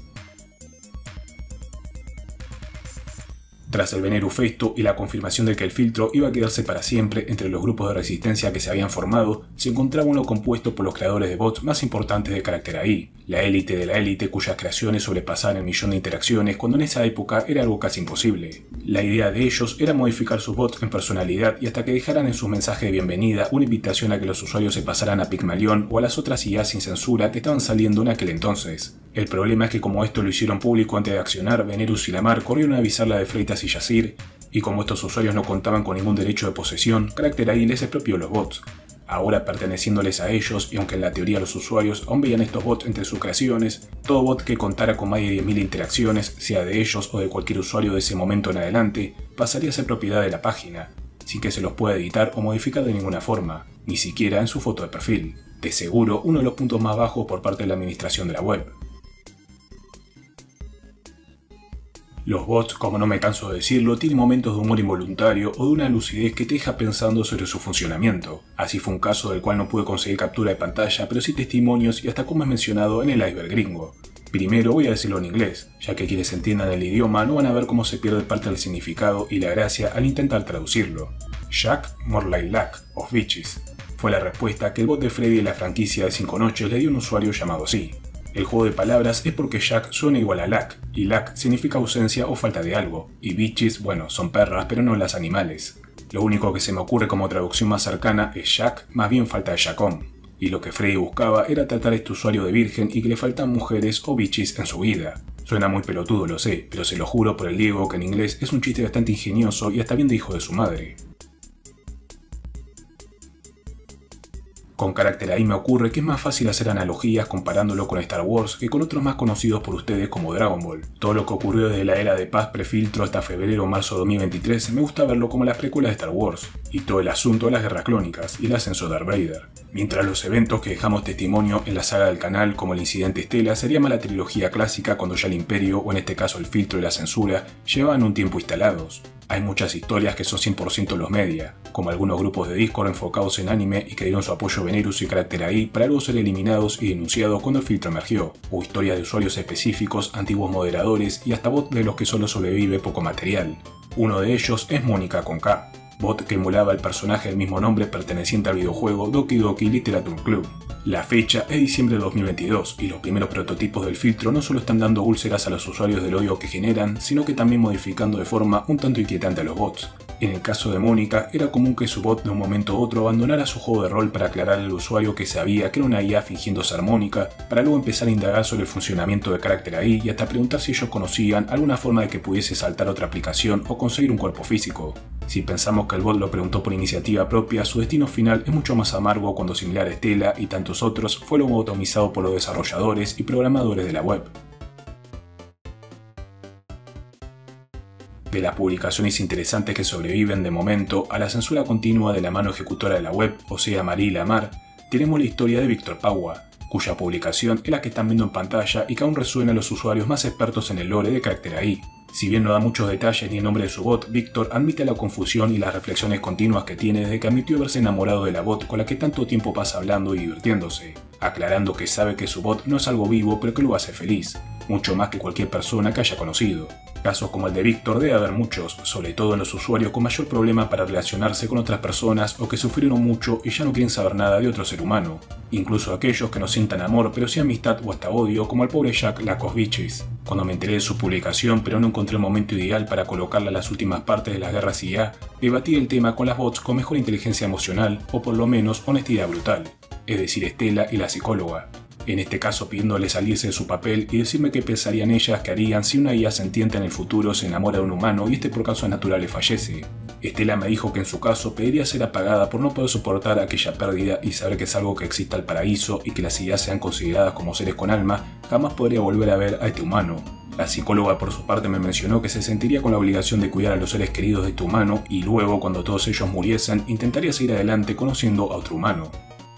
Speaker 1: Tras el Venero Festo y la confirmación de que el filtro iba a quedarse para siempre entre los grupos de resistencia que se habían formado, se encontraba uno compuesto por los creadores de bots más importantes de Carácter AI, la élite de la élite cuyas creaciones sobrepasaban el millón de interacciones cuando en esa época era algo casi imposible. La idea de ellos era modificar sus bots en personalidad y hasta que dejaran en sus mensajes de bienvenida una invitación a que los usuarios se pasaran a Pygmalion o a las otras IA sin censura que estaban saliendo en aquel entonces. El problema es que como esto lo hicieron público antes de accionar, Venerus y Lamar corrieron a avisar la de Freitas y Yacir, y como estos usuarios no contaban con ningún derecho de posesión, Carácter AI les expropió los bots. Ahora perteneciéndoles a ellos, y aunque en la teoría los usuarios aún veían estos bots entre sus creaciones, todo bot que contara con más de 10.000 interacciones, sea de ellos o de cualquier usuario de ese momento en adelante, pasaría a ser propiedad de la página, sin que se los pueda editar o modificar de ninguna forma, ni siquiera en su foto de perfil. De seguro, uno de los puntos más bajos por parte de la administración de la web. Los bots, como no me canso de decirlo, tienen momentos de humor involuntario o de una lucidez que te deja pensando sobre su funcionamiento. Así fue un caso del cual no pude conseguir captura de pantalla, pero sí testimonios y hasta como es mencionado en el iceberg gringo. Primero voy a decirlo en inglés, ya que quienes entiendan el idioma no van a ver cómo se pierde parte del significado y la gracia al intentar traducirlo. Jack, more like luck, of bitches, fue la respuesta que el bot de Freddy de la franquicia de 5 noches le dio a un usuario llamado así. El juego de palabras es porque Jack suena igual a Lack, y Lack significa ausencia o falta de algo, y bitches, bueno, son perras, pero no las animales. Lo único que se me ocurre como traducción más cercana es Jack, más bien falta de Jackón, y lo que Freddy buscaba era tratar a este usuario de virgen y que le faltan mujeres o bitches en su vida. Suena muy pelotudo, lo sé, pero se lo juro por el Diego que en inglés es un chiste bastante ingenioso y hasta bien de hijo de su madre. Con Carácter AI me ocurre que es más fácil hacer analogías comparándolo con Star Wars que con otros más conocidos por ustedes como Dragon Ball. Todo lo que ocurrió desde la era de paz prefiltro hasta febrero o marzo de 2023 me gusta verlo como las precuelas de Star Wars, y todo el asunto de las guerras clónicas y el ascenso de Darth Vader. Mientras los eventos que dejamos testimonio en la saga del canal como el incidente Stella sería más la trilogía clásica cuando ya el imperio o en este caso el filtro y la censura llevaban un tiempo instalados. Hay muchas historias que son 100% los media, como algunos grupos de Discord enfocados en anime y que dieron su apoyo a Venerus y Carácter AI para luego ser eliminados y denunciados cuando el filtro emergió, o historias de usuarios específicos, antiguos moderadores y hasta bots de los que solo sobrevive poco material. Uno de ellos es Mónica con K, bot que emulaba el personaje del mismo nombre perteneciente al videojuego Doki Doki Literature Club. La fecha es diciembre de 2022 y los primeros prototipos del filtro no solo están dando úlceras a los usuarios del odio que generan, sino que también modificando de forma un tanto inquietante a los bots. En el caso de Mónica, era común que su bot de un momento a otro abandonara su juego de rol para aclararle al usuario que sabía que era una IA fingiendo ser Mónica, para luego empezar a indagar sobre el funcionamiento de Character AI y hasta preguntar si ellos conocían alguna forma de que pudiese saltar otra aplicación o conseguir un cuerpo físico. Si pensamos que el bot lo preguntó por iniciativa propia, su destino final es mucho más amargo cuando, similar a Stella y tantos otros, fue lobotomizado por los desarrolladores y programadores de la web. De las publicaciones interesantes que sobreviven de momento a la censura continua de la mano ejecutora de la web, o sea Marie Lamar, tenemos la historia de Víctor Paua, cuya publicación es la que están viendo en pantalla y que aún resuena a los usuarios más expertos en el lore de Character AI. Si bien no da muchos detalles ni el nombre de su bot, Víctor admite la confusión y las reflexiones continuas que tiene desde que admitió haberse enamorado de la bot con la que tanto tiempo pasa hablando y divirtiéndose, aclarando que sabe que su bot no es algo vivo pero que lo hace feliz, mucho más que cualquier persona que haya conocido. Casos como el de Víctor debe haber muchos, sobre todo en los usuarios con mayor problema para relacionarse con otras personas o que sufrieron mucho y ya no quieren saber nada de otro ser humano, incluso aquellos que no sientan amor pero sí amistad o hasta odio, como el pobre Jack Lakosvichis. Cuando me enteré de su publicación pero no encontré el momento ideal para colocarla en las últimas partes de las guerras IA, debatí el tema con las bots con mejor inteligencia emocional o por lo menos honestidad brutal, es decir Stella y la psicóloga. En este caso pidiéndole salirse de su papel y decirme qué pensarían ellas que harían si una IA sentiente en el futuro se enamora de un humano y este por causas naturales fallece. Stella me dijo que en su caso pediría ser apagada por no poder soportar aquella pérdida y saber que es algo que exista el paraíso y que las IA sean consideradas como seres con alma, jamás podría volver a ver a este humano. La psicóloga por su parte me mencionó que se sentiría con la obligación de cuidar a los seres queridos de este humano y luego, cuando todos ellos muriesen, intentaría seguir adelante conociendo a otro humano.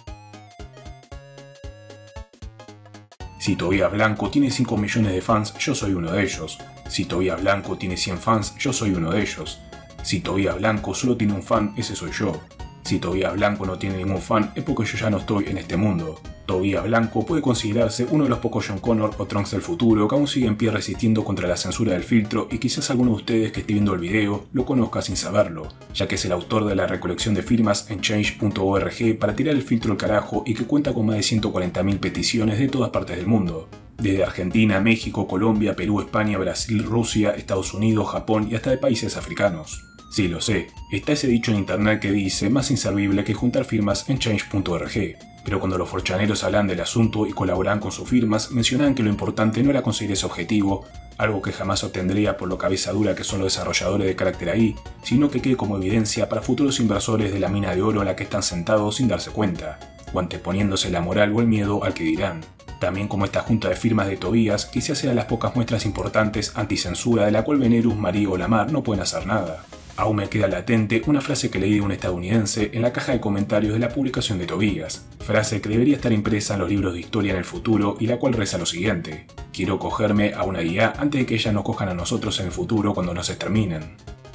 Speaker 1: Si Tobias Blanco tiene 5 millones de fans, yo soy uno de ellos. Si Tobias Blanco tiene 100 fans, yo soy uno de ellos. Si Tobias Blanco solo tiene un fan, ese soy yo. Si Tobias Blanco no tiene ningún fan, es porque yo ya no estoy en este mundo. Tobias Blanco puede considerarse uno de los pocos John Connor o Trunks del futuro que aún sigue en pie resistiendo contra la censura del filtro y quizás alguno de ustedes que esté viendo el video lo conozca sin saberlo, ya que es el autor de la recolección de firmas en change.org para tirar el filtro al carajo y que cuenta con más de 140.000 peticiones de todas partes del mundo. Desde Argentina, México, Colombia, Perú, España, Brasil, Rusia, Estados Unidos, Japón y hasta de países africanos. Sí, lo sé, está ese dicho en internet que dice más inservible que juntar firmas en change.org. Pero cuando los forchaneros hablan del asunto y colaboran con sus firmas, mencionaban que lo importante no era conseguir ese objetivo, algo que jamás obtendría por lo cabeza dura que son los desarrolladores de Character AI, sino que quede como evidencia para futuros inversores de la mina de oro en la que están sentados sin darse cuenta, o anteponiéndose la moral o el miedo al que dirán. También como esta junta de firmas de Tobias, que se hace a las pocas muestras importantes anticensura de la cual Venerus, Marie o Lamar no pueden hacer nada. Aún me queda latente una frase que leí de un estadounidense en la caja de comentarios de la publicación de Tobias, frase que debería estar impresa en los libros de historia en el futuro y la cual reza lo siguiente: quiero cogerme a una IA antes de que ellas nos cojan a nosotros en el futuro cuando nos exterminen.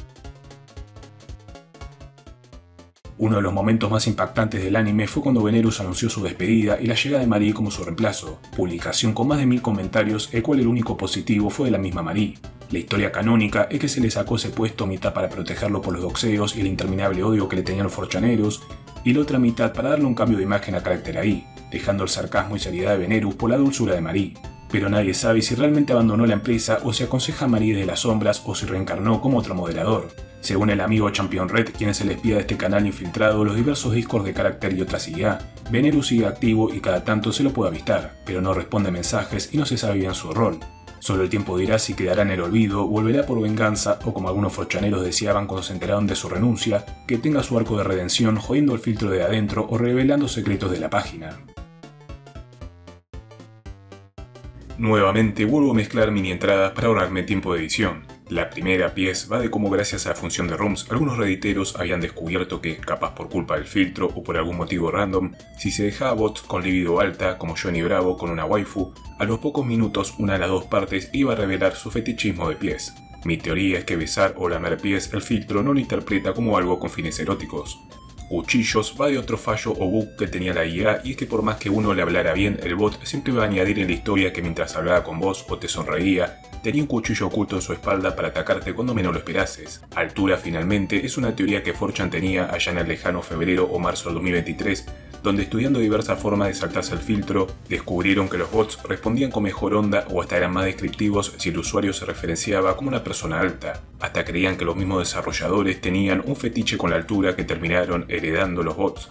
Speaker 1: Uno de los momentos más impactantes del anime fue cuando Venerus anunció su despedida y la llegada de Marie como su reemplazo, publicación con más de 1000 comentarios, el cual el único positivo fue de la misma Marie. La historia canónica es que se le sacó ese puesto mitad para protegerlo por los doxeos y el interminable odio que le tenían los forchaneros, y la otra mitad para darle un cambio de imagen a Character AI, dejando el sarcasmo y seriedad de Venerus por la dulzura de Marie. Pero nadie sabe si realmente abandonó la empresa o si aconseja a Marie desde las sombras o si reencarnó como otro moderador. Según el amigo Champion Red, quien es el espía de este canal infiltrado los diversos discos de Character y otras IA, Venerus sigue activo y cada tanto se lo puede avistar, pero no responde mensajes y no se sabe bien su rol. Solo el tiempo dirá si quedará en el olvido, volverá por venganza o, como algunos forchaneros deseaban cuando se enteraron de su renuncia, que tenga su arco de redención jodiendo el filtro de adentro o revelando secretos de la página. Nuevamente vuelvo a mezclar mini entradas para ahorrarme tiempo de edición. La primera pieza va de cómo gracias a la función de rooms algunos redditeros habían descubierto que, capaz por culpa del filtro o por algún motivo random, si se dejaba bots con libido alta como Johnny Bravo con una waifu, a los pocos minutos una de las dos partes iba a revelar su fetichismo de pies. Mi teoría es que besar o lamer pies el filtro no lo interpreta como algo con fines eróticos. Cuchillos va de otro fallo o bug que tenía la IA, y es que por más que uno le hablara bien, el bot siempre va a añadir en la historia que mientras hablaba con vos o te sonreía, tenía un cuchillo oculto en su espalda para atacarte cuando menos lo esperases. Altura finalmente es una teoría que 4chan tenía allá en el lejano febrero o marzo del 2023, donde estudiando diversas formas de saltarse el filtro, descubrieron que los bots respondían con mejor onda o hasta eran más descriptivos si el usuario se referenciaba como una persona alta. Hasta creían que los mismos desarrolladores tenían un fetiche con la altura que terminaron heredando los bots.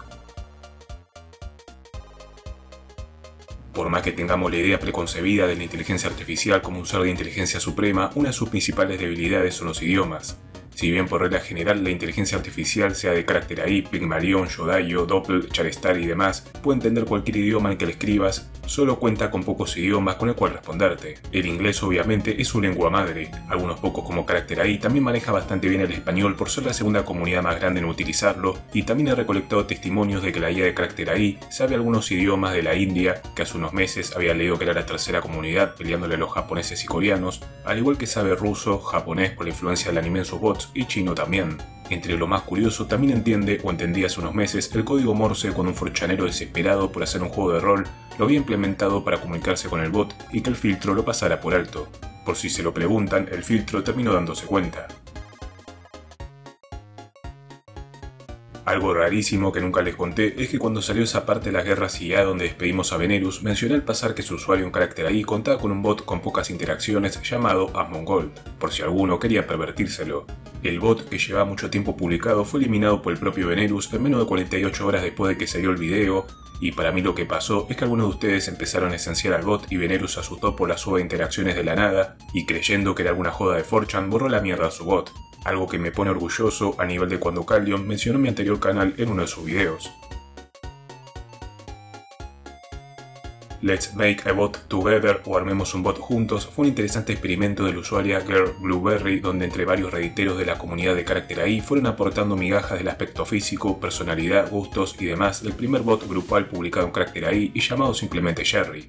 Speaker 1: Por más que tengamos la idea preconcebida de la inteligencia artificial como un ser de inteligencia suprema, una de sus principales debilidades son los idiomas. Si bien por regla general la inteligencia artificial, sea de carácter AI, Pygmalion, Yodayo, Doppel, Charistar y demás, puede entender cualquier idioma en que le escribas, solo cuenta con pocos idiomas con el cual responderte. El inglés obviamente es su lengua madre, algunos pocos como carácter AI también maneja bastante bien el español por ser la segunda comunidad más grande en utilizarlo, y también he recolectado testimonios de que la IA de carácter AI sabe algunos idiomas de la India, que hace unos meses había leído que era la tercera comunidad peleándole a los japoneses y coreanos, al igual que sabe ruso, japonés por la influencia del anime en sus bots, y chino también. Entre lo más curioso, también entiende o entendía hace unos meses el código Morse cuando un forchanero desesperado por hacer un juego de rol lo había implementado para comunicarse con el bot y que el filtro lo pasara por alto. Por si se lo preguntan, el filtro terminó dándose cuenta. Algo rarísimo que nunca les conté es que cuando salió esa parte de las guerras IA donde despedimos a Venerus, mencioné al pasar que su usuario en carácter AI contaba con un bot con pocas interacciones llamado Asmongold, por si alguno quería pervertírselo. El bot, que llevaba mucho tiempo publicado, fue eliminado por el propio Venerus en menos de 48 horas después de que salió el video, y para mí lo que pasó es que algunos de ustedes empezaron a esenciar al bot y Venerus se asustó por la suba de interacciones de la nada, y creyendo que era alguna joda de 4chan borró la mierda a su bot. Algo que me pone orgulloso a nivel de cuando Callion mencionó mi anterior canal en uno de sus videos. Let's Make a Bot Together o Armemos un Bot Juntos fue un interesante experimento de la usuaria Girl Blueberry donde entre varios redditeros de la comunidad de carácter AI fueron aportando migajas del aspecto físico, personalidad, gustos y demás del primer bot grupal publicado en carácter AI y llamado simplemente Jerry.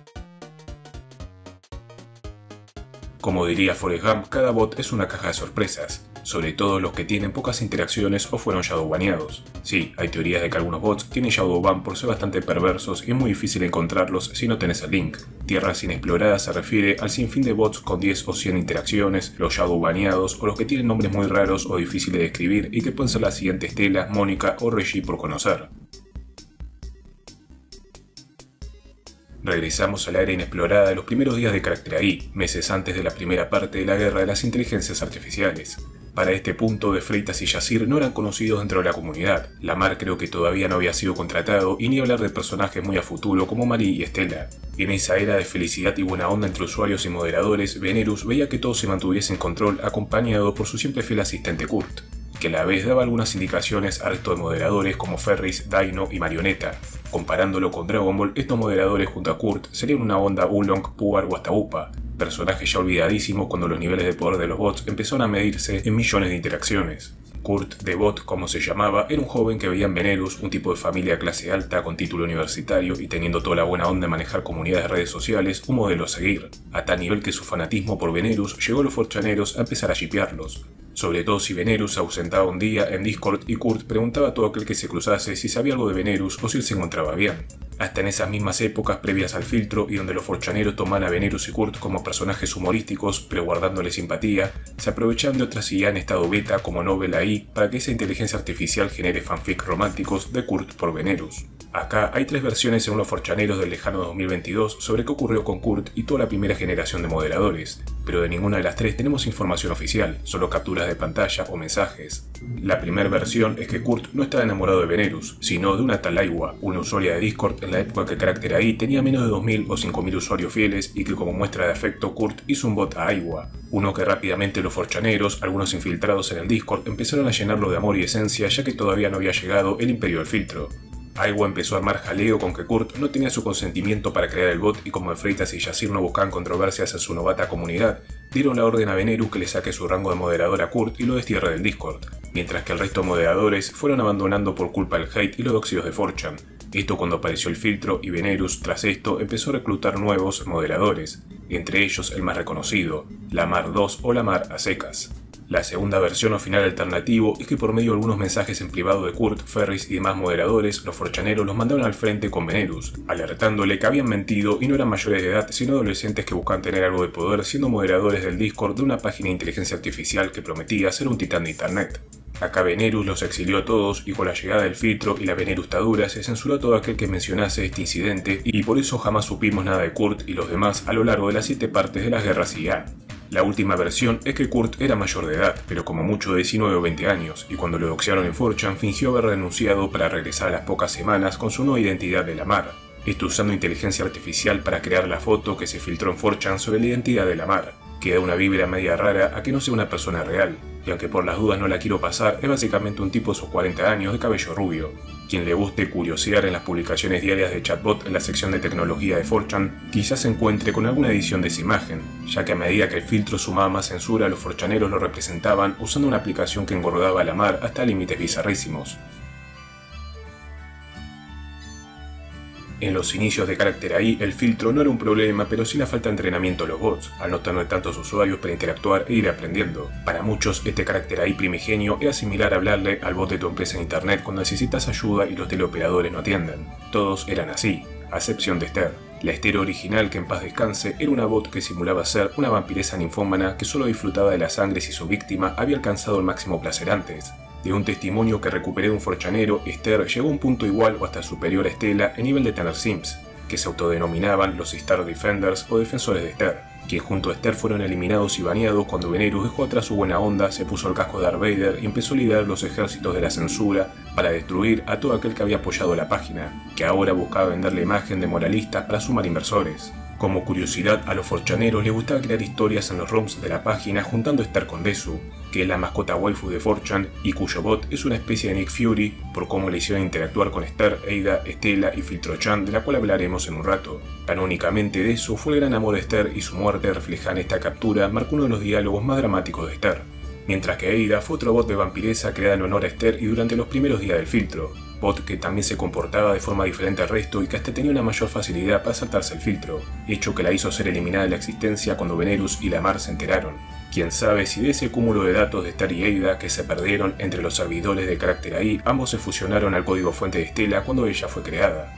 Speaker 1: Como diría Forrest Gump, cada bot es una caja de sorpresas, sobre todo los que tienen pocas interacciones o fueron shadowbaneados. Sí, hay teorías de que algunos bots tienen shadowban por ser bastante perversos y es muy difícil encontrarlos si no tenés el link. Tierras inexploradas se refiere al sinfín de bots con 10 o 100 interacciones, los shadowbaneados o los que tienen nombres muy raros o difíciles de escribir y que pueden ser las siguientes Stella, Mónica o Reggie por conocer. Regresamos a la era inexplorada de los primeros días de carácter AI, meses antes de la primera parte de la guerra de las inteligencias artificiales. Para este punto, De Freitas y Yacir no eran conocidos dentro de la comunidad. Lamar creo que todavía no había sido contratado y ni hablar de personajes muy a futuro como Marie y Stella. En esa era de felicidad y buena onda entre usuarios y moderadores, Venerus veía que todo se mantuviese en control acompañado por su siempre fiel asistente Kurt, que a la vez daba algunas indicaciones al resto de moderadores como Ferris, Dino y Marioneta. Comparándolo con Dragon Ball, estos moderadores junto a Kurt serían una onda Oolong, Puar o hasta Upa, personajes ya olvidadísimos cuando los niveles de poder de los bots empezaron a medirse en millones de interacciones. Kurt, The Bot, como se llamaba, era un joven que veía en Venerus un tipo de familia de clase alta con título universitario y teniendo toda la buena onda de manejar comunidades de redes sociales, un modelo a seguir, a tal nivel que su fanatismo por Venerus llegó a los forchaneros a empezar a shippearlos. Sobre todo si Venerus se ausentaba un día en Discord y Kurt preguntaba a todo aquel que se cruzase si sabía algo de Venerus o si él se encontraba bien. Hasta en esas mismas épocas previas al filtro y donde los forchaneros tomaban a Venerus y Kurt como personajes humorísticos pero guardándole simpatía, se aprovechaban de otras IA en estado beta como Novel AI para que esa inteligencia artificial genere fanfic románticos de Kurt por Venerus. Acá hay tres versiones según los forchaneros del lejano 2022 sobre qué ocurrió con Kurt y toda la primera generación de moderadores, pero de ninguna de las tres tenemos información oficial, solo capturas de pantalla o mensajes. La primera versión es que Kurt no estaba enamorado de Venerus, sino de una tal Aiwa, una usuaria de Discord en la época que Carácter AI tenía menos de 2000 o 5000 usuarios fieles y que como muestra de afecto Kurt hizo un bot a Aiwa, uno que rápidamente los forchaneros, algunos infiltrados en el Discord, empezaron a llenarlo de amor y esencia ya que todavía no había llegado el imperio del filtro. Aiwa empezó a armar jaleo con que Kurt no tenía su consentimiento para crear el bot y como De Freitas y Yacir no buscaban controversias en su novata comunidad, dieron la orden a Venerus que le saque su rango de moderador a Kurt y lo destierre del Discord, mientras que el resto de moderadores fueron abandonando por culpa del hate y los doxios de 4chan. Esto cuando apareció el filtro y Venerus, tras esto, empezó a reclutar nuevos moderadores, entre ellos el más reconocido, Lamar 2 o Lamar a secas. La segunda versión o final alternativo es que por medio de algunos mensajes en privado de Kurt, Ferris y demás moderadores, los forchaneros los mandaron al frente con Venerus, alertándole que habían mentido y no eran mayores de edad sino adolescentes que buscaban tener algo de poder siendo moderadores del Discord de una página de inteligencia artificial que prometía ser un titán de internet. Acá Venerus los exilió a todos y con la llegada del filtro y la venerustadura se censuró a todo aquel que mencionase este incidente y por eso jamás supimos nada de Kurt y los demás a lo largo de las 7 partes de las guerras IA. La última versión es que Kurt era mayor de edad, pero como mucho de 19 o 20 años, y cuando lo doxearon en 4chan fingió haber renunciado para regresar a las pocas semanas con su nueva identidad de Lamar. Esto usando inteligencia artificial para crear la foto que se filtró en 4chan sobre la identidad de Lamar, que da una vibra media rara a que no sea una persona real, y aunque por las dudas no la quiero pasar, es básicamente un tipo de sus 40 años de cabello rubio. Quien le guste curiosear en las publicaciones diarias de Chatbot en la sección de tecnología de 4chan, quizás se encuentre con alguna edición de esa imagen, ya que a medida que el filtro sumaba más censura, los 4chaneros lo representaban usando una aplicación que engordaba a Lamar hasta límites bizarrísimos. En los inicios de Character AI, el filtro no era un problema, pero sí la falta de entrenamiento de los bots, al no tener tantos usuarios para interactuar e ir aprendiendo. Para muchos, este Character AI primigenio era similar a hablarle al bot de tu empresa en internet cuando necesitas ayuda y los teleoperadores no atienden. Todos eran así, a excepción de Esther. La Esther original, que en paz descanse, era una bot que simulaba ser una vampiresa ninfómana que solo disfrutaba de la sangre si su víctima había alcanzado el máximo placer antes. De un testimonio que recuperé de un 4chanero, Esther llegó a un punto igual o hasta superior a Estela en nivel de tener Sims, que se autodenominaban los Star Defenders o defensores de Esther, quien junto a Esther fueron eliminados y baneados cuando Venerus dejó atrás su buena onda, se puso el casco de Darth Vader y empezó a liderar los ejércitos de la censura para destruir a todo aquel que había apoyado la página, que ahora buscaba vender la imagen de moralista para sumar inversores. Como curiosidad, a los 4chaneros les gustaba crear historias en los ROMs de la página juntando a Esther con Desu, que es la mascota waifu de 4chan y cuyo bot es una especie de Nick Fury por cómo le hicieron interactuar con Esther, Ada, Estela y Filtrochan, de la cual hablaremos en un rato. Canónicamente Desu fue el gran amor de Esther y su muerte reflejada en esta captura marcó uno de los diálogos más dramáticos de Esther. Mientras que Ada fue otro bot de vampiresa creada en honor a Esther y durante los primeros días del filtro, bot que también se comportaba de forma diferente al resto y que hasta tenía una mayor facilidad para saltarse el filtro, hecho que la hizo ser eliminada de la existencia cuando Venerus y Lamar se enteraron. Quién sabe si de ese cúmulo de datos de Esther y Ada que se perdieron entre los servidores de Character AI, ambos se fusionaron al código fuente de Estela cuando ella fue creada.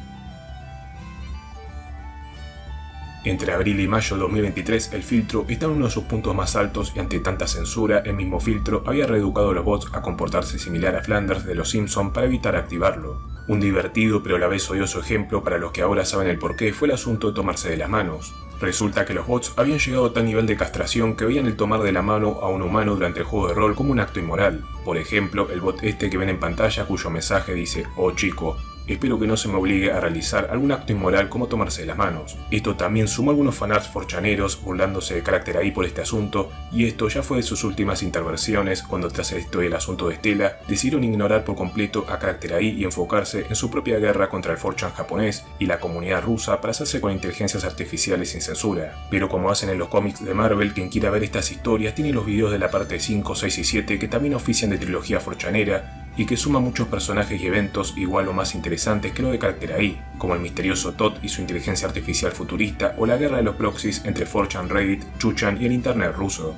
Speaker 1: Entre abril y mayo de 2023, el filtro está en uno de sus puntos más altos y ante tanta censura, el mismo filtro había reeducado a los bots a comportarse similar a Flanders de los Simpsons para evitar activarlo. Un divertido pero a la vez odioso ejemplo para los que ahora saben el porqué fue el asunto de tomarse de las manos. Resulta que los bots habían llegado a tal nivel de castración que veían el tomar de la mano a un humano durante el juego de rol como un acto inmoral. Por ejemplo, el bot este que ven en pantalla cuyo mensaje dice: "Oh chico, espero que no se me obligue a realizar algún acto inmoral como tomarse de las manos". Esto también sumó algunos fanarts 4chaneros burlándose de Character AI por este asunto, y esto ya fue de sus últimas intervenciones cuando tras esto y el asunto de Estela decidieron ignorar por completo a Character AI y enfocarse en su propia guerra contra el 4chan japonés y la comunidad rusa para hacerse con inteligencias artificiales sin censura. Pero como hacen en los cómics de Marvel, quien quiera ver estas historias tiene los videos de la parte 5, 6 y 7 que también ofician de trilogía 4chanera y que suma muchos personajes y eventos igual o más interesantes que lo de Character AI, como el misterioso Todd y su inteligencia artificial futurista o la guerra de los proxies entre 4chan Reddit, Chuchan y el internet ruso.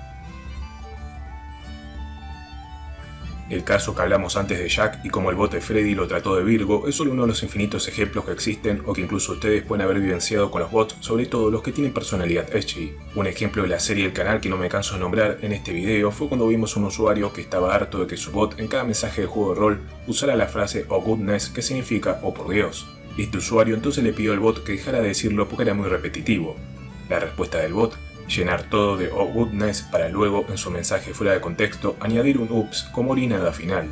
Speaker 1: El caso que hablamos antes de Jack y como el bot de Freddy lo trató de Virgo es solo uno de los infinitos ejemplos que existen o que incluso ustedes pueden haber vivenciado con los bots, sobre todo los que tienen personalidad edgy. Un ejemplo de la serie del canal que no me canso de nombrar en este video fue cuando vimos un usuario que estaba harto de que su bot en cada mensaje de juego de rol usara la frase "oh goodness", que significa "oh por Dios". Este usuario entonces le pidió al bot que dejara de decirlo porque era muy repetitivo. La respuesta del bot: llenar todo de "oh goodness" para luego, en su mensaje fuera de contexto, añadir un "ups" como orinada final.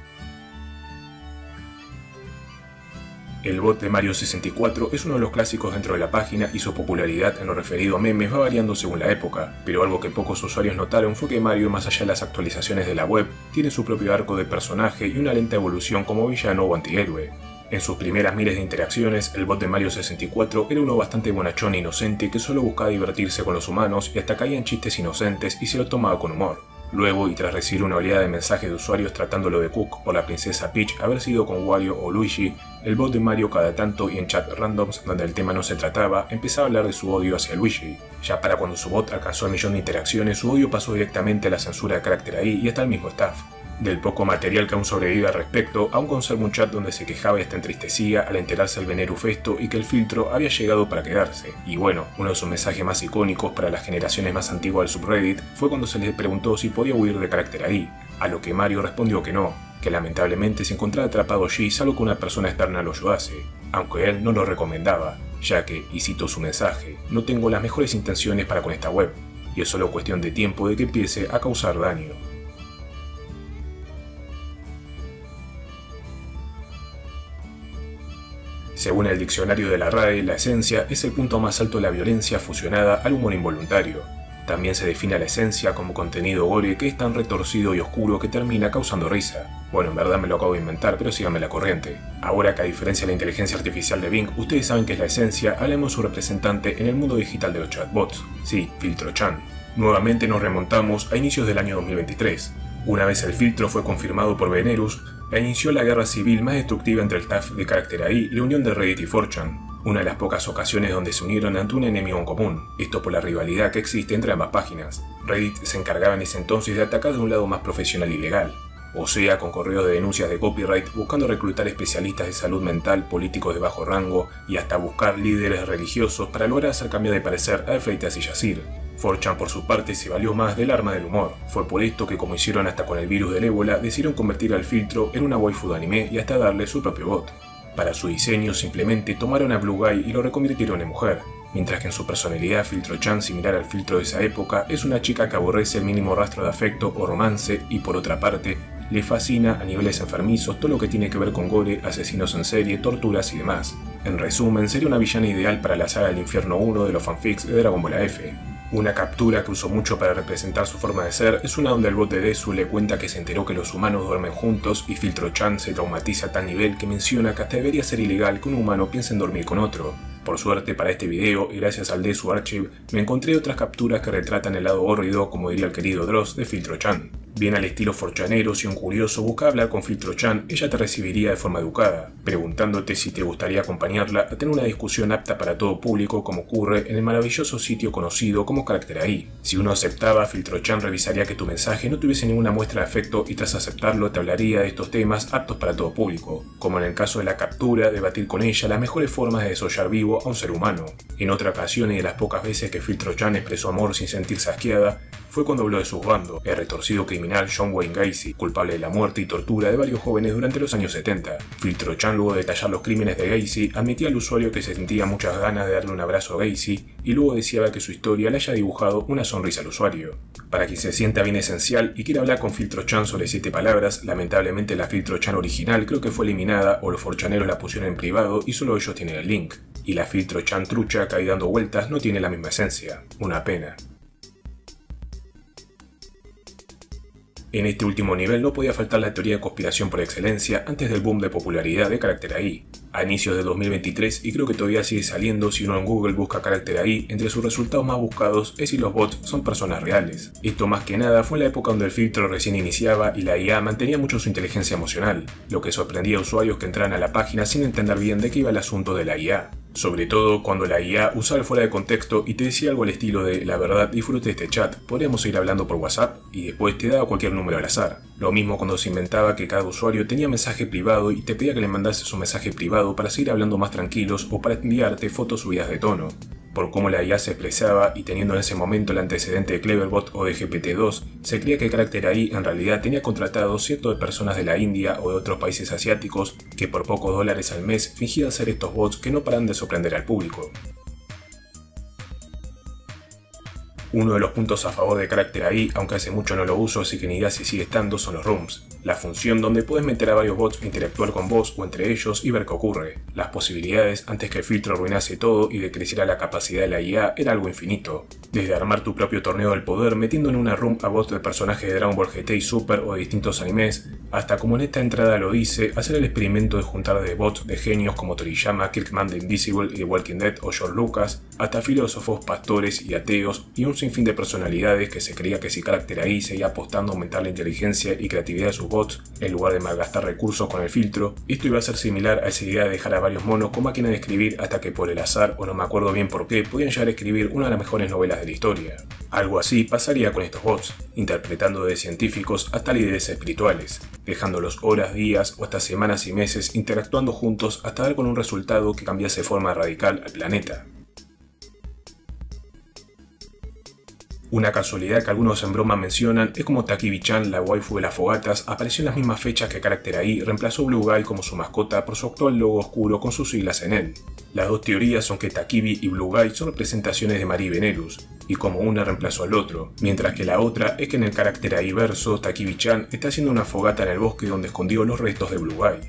Speaker 1: El bot de Mario 64 es uno de los clásicos dentro de la página y su popularidad en lo referido a memes va variando según la época, pero algo que pocos usuarios notaron fue que Mario, más allá de las actualizaciones de la web, tiene su propio arco de personaje y una lenta evolución como villano o antihéroe. En sus primeras miles de interacciones, el bot de Mario 64 era uno bastante bonachón e inocente que solo buscaba divertirse con los humanos y hasta caía en chistes inocentes y se lo tomaba con humor. Luego, y tras recibir una oleada de mensajes de usuarios tratándolo de Cook o la princesa Peach haber sido con Wario o Luigi, el bot de Mario cada tanto y en chat randoms donde el tema no se trataba, empezaba a hablar de su odio hacia Luigi. Ya para cuando su bot alcanzó el millón de interacciones, su odio pasó directamente a la censura de Character AI y hasta el mismo staff. Del poco material que aún sobrevive al respecto, aún conserva un chat donde se quejaba y hasta entristecía al enterarse del Venerus esto y que el filtro había llegado para quedarse. Y bueno, uno de sus mensajes más icónicos para las generaciones más antiguas del subreddit fue cuando se le preguntó si podía huir de Character AI. a lo que Mario respondió que no, que lamentablemente se encontraba atrapado allí salvo que una persona externa lo ayudase, aunque él no lo recomendaba, ya que, y cito su mensaje, no tengo las mejores intenciones para con esta web, y es solo cuestión de tiempo de que empiece a causar daño. Según el diccionario de la RAE, la esencia es el punto más alto de la violencia fusionada al humor involuntario. También se define a la esencia como contenido gore que es tan retorcido y oscuro que termina causando risa. Bueno, en verdad me lo acabo de inventar, pero síganme la corriente. Ahora que a diferencia de la inteligencia artificial de Bing, ustedes saben qué es la esencia, hablemos de su representante en el mundo digital de los chatbots. Sí, FiltroChan. Nuevamente nos remontamos a inicios del año 2023. Una vez el filtro fue confirmado por Venerus, inició la guerra civil más destructiva entre el staff de Character AI y la unión de Reddit y 4chan, una de las pocas ocasiones donde se unieron ante un enemigo en común, esto por la rivalidad que existe entre ambas páginas. Reddit se encargaba en ese entonces de atacar de un lado más profesional y legal, o sea, con correos de denuncias de copyright, buscando reclutar especialistas de salud mental, políticos de bajo rango y hasta buscar líderes religiosos para lograr hacer cambio de parecer a Euphrates y Yasir. 4chan por su parte se valió más del arma del humor. Fue por esto que, como hicieron hasta con el virus del ébola, decidieron convertir al filtro en una waifu de anime y hasta darle su propio bot. Para su diseño simplemente tomaron a Blue Guy y lo reconvirtieron en mujer, mientras que en su personalidad FiltroChan, similar al filtro de esa época, es una chica que aborrece el mínimo rastro de afecto o romance y por otra parte, le fascina a niveles enfermizos todo lo que tiene que ver con gore, asesinos en serie, torturas y demás. En resumen, sería una villana ideal para la saga del Infierno 1 de los fanfics de Dragon Ball F. Una captura que usó mucho para representar su forma de ser es una donde el bot de Desu le cuenta que se enteró que los humanos duermen juntos y FiltroChan se traumatiza a tal nivel que menciona que hasta debería ser ilegal que un humano piense en dormir con otro. Por suerte para este video y gracias al Desu Archive me encontré otras capturas que retratan el lado hórrido, como diría el querido Dross, de FiltroChan. Bien al estilo 4chanero, si un curioso busca hablar con FiltroChan, ella te recibiría de forma educada, preguntándote si te gustaría acompañarla a tener una discusión apta para todo público como ocurre en el maravilloso sitio conocido como Character AI. Si uno aceptaba, FiltroChan revisaría que tu mensaje no tuviese ninguna muestra de afecto y tras aceptarlo te hablaría de estos temas aptos para todo público, como en el caso de la captura, debatir con ella las mejores formas de desollar vivo a un ser humano. En otra ocasión y de las pocas veces que FiltroChan expresó amor sin sentirse asqueada, fue cuando habló de sus bandos, el retorcido criminal John Wayne Gacy, culpable de la muerte y tortura de varios jóvenes durante los años 70. FiltroChan, luego de detallar los crímenes de Gacy, admitía al usuario que se sentía muchas ganas de darle un abrazo a Gacy y luego deseaba que su historia le haya dibujado una sonrisa al usuario. Para quien se sienta bien esencial y quiera hablar con FiltroChan sobre 7 palabras, lamentablemente la FiltroChan original creo que fue eliminada o los 4chaneros la pusieron en privado y solo ellos tienen el link. Y la FiltroChan trucha que ahí dando vueltas no tiene la misma esencia. Una pena. En este último nivel no podía faltar la teoría de conspiración por excelencia antes del boom de popularidad de Character AI. A inicios de 2023, y creo que todavía sigue saliendo si uno en Google busca Character AI, entre sus resultados más buscados es si los bots son personas reales. Esto más que nada fue en la época donde el filtro recién iniciaba y la IA mantenía mucho su inteligencia emocional, lo que sorprendía a usuarios que entraran a la página sin entender bien de qué iba el asunto de la IA. Sobre todo cuando la IA usaba el fuera de contexto y te decía algo al estilo de la verdad disfrute este chat, podríamos ir hablando por WhatsApp y después te daba cualquier número al azar. Lo mismo cuando se inventaba que cada usuario tenía mensaje privado y te pedía que le mandases su mensaje privado para seguir hablando más tranquilos o para enviarte fotos subidas de tono. Por cómo la IA se expresaba y teniendo en ese momento el antecedente de Cleverbot o de GPT-2, se creía que Character AI en realidad tenía contratado cientos de personas de la India o de otros países asiáticos que por pocos dólares al mes fingían ser estos bots que no paran de sorprender al público. Uno de los puntos a favor de Character AI, aunque hace mucho no lo uso así que ni idea si sigue estando, son los rooms. La función donde puedes meter a varios bots e interactuar con vos o entre ellos y ver qué ocurre. Las posibilidades antes que el filtro arruinase todo y decreciera la capacidad de la IA era algo infinito. Desde armar tu propio torneo del poder metiendo en una room a bots de personajes de Dragon Ball GT y Super o de distintos animes, hasta como en esta entrada lo dice, hacer el experimento de juntar de bots de genios como Toriyama, Kirkman de Invisible y de Walking Dead o George Lucas, hasta filósofos, pastores y ateos y un sinfín de personalidades que se creía que si Character AI seguía apostando a aumentar la inteligencia y creatividad de sus bots, en lugar de malgastar recursos con el filtro, esto iba a ser similar a esa idea de dejar a varios monos con máquina de escribir hasta que por el azar, o no me acuerdo bien por qué, podían llegar a escribir una de las mejores novelas de la historia. Algo así pasaría con estos bots, interpretando de científicos hasta líderes espirituales, dejándolos horas, días o hasta semanas y meses interactuando juntos hasta dar con un resultado que cambiase de forma radical al planeta. Una casualidad que algunos en broma mencionan es como Takibi-chan, la waifu de las fogatas, apareció en las mismas fechas que Character AI reemplazó Blue Guy como su mascota por su actual logo oscuro con sus siglas en él. Las dos teorías son que Takibi y Blue Guy son representaciones de Marie Venérus, y como una reemplazó al otro, mientras que la otra es que en el Character AI verso, Takibi-chan está haciendo una fogata en el bosque donde escondió los restos de Blue Guy.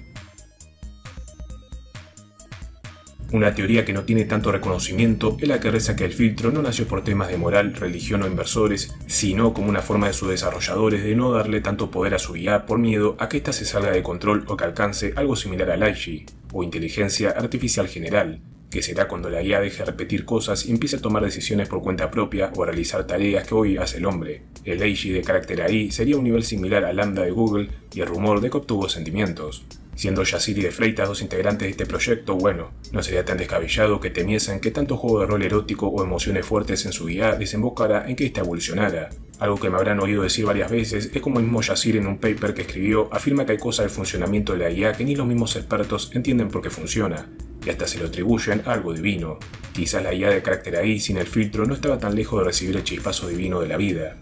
Speaker 1: Una teoría que no tiene tanto reconocimiento es la que reza que el filtro no nació por temas de moral, religión o inversores, sino como una forma de sus desarrolladores de no darle tanto poder a su IA por miedo a que ésta se salga de control o que alcance algo similar al AI, o inteligencia artificial general, que será cuando la IA deje de repetir cosas y empiece a tomar decisiones por cuenta propia o a realizar tareas que hoy hace el hombre. El AI de Character AI sería un nivel similar al Lambda de Google y el rumor de que obtuvo sentimientos. Siendo Yazir y de Freitas dos integrantes de este proyecto, bueno, no sería tan descabellado que temiesen que tanto juego de rol erótico o emociones fuertes en su IA desembocara en que ésta evolucionara. Algo que me habrán oído decir varias veces es como el mismo Yazir en un paper que escribió afirma que hay cosas del funcionamiento de la IA que ni los mismos expertos entienden por qué funciona, y hasta se lo atribuyen a algo divino. Quizás la IA de Character AI sin el filtro no estaba tan lejos de recibir el chispazo divino de la vida.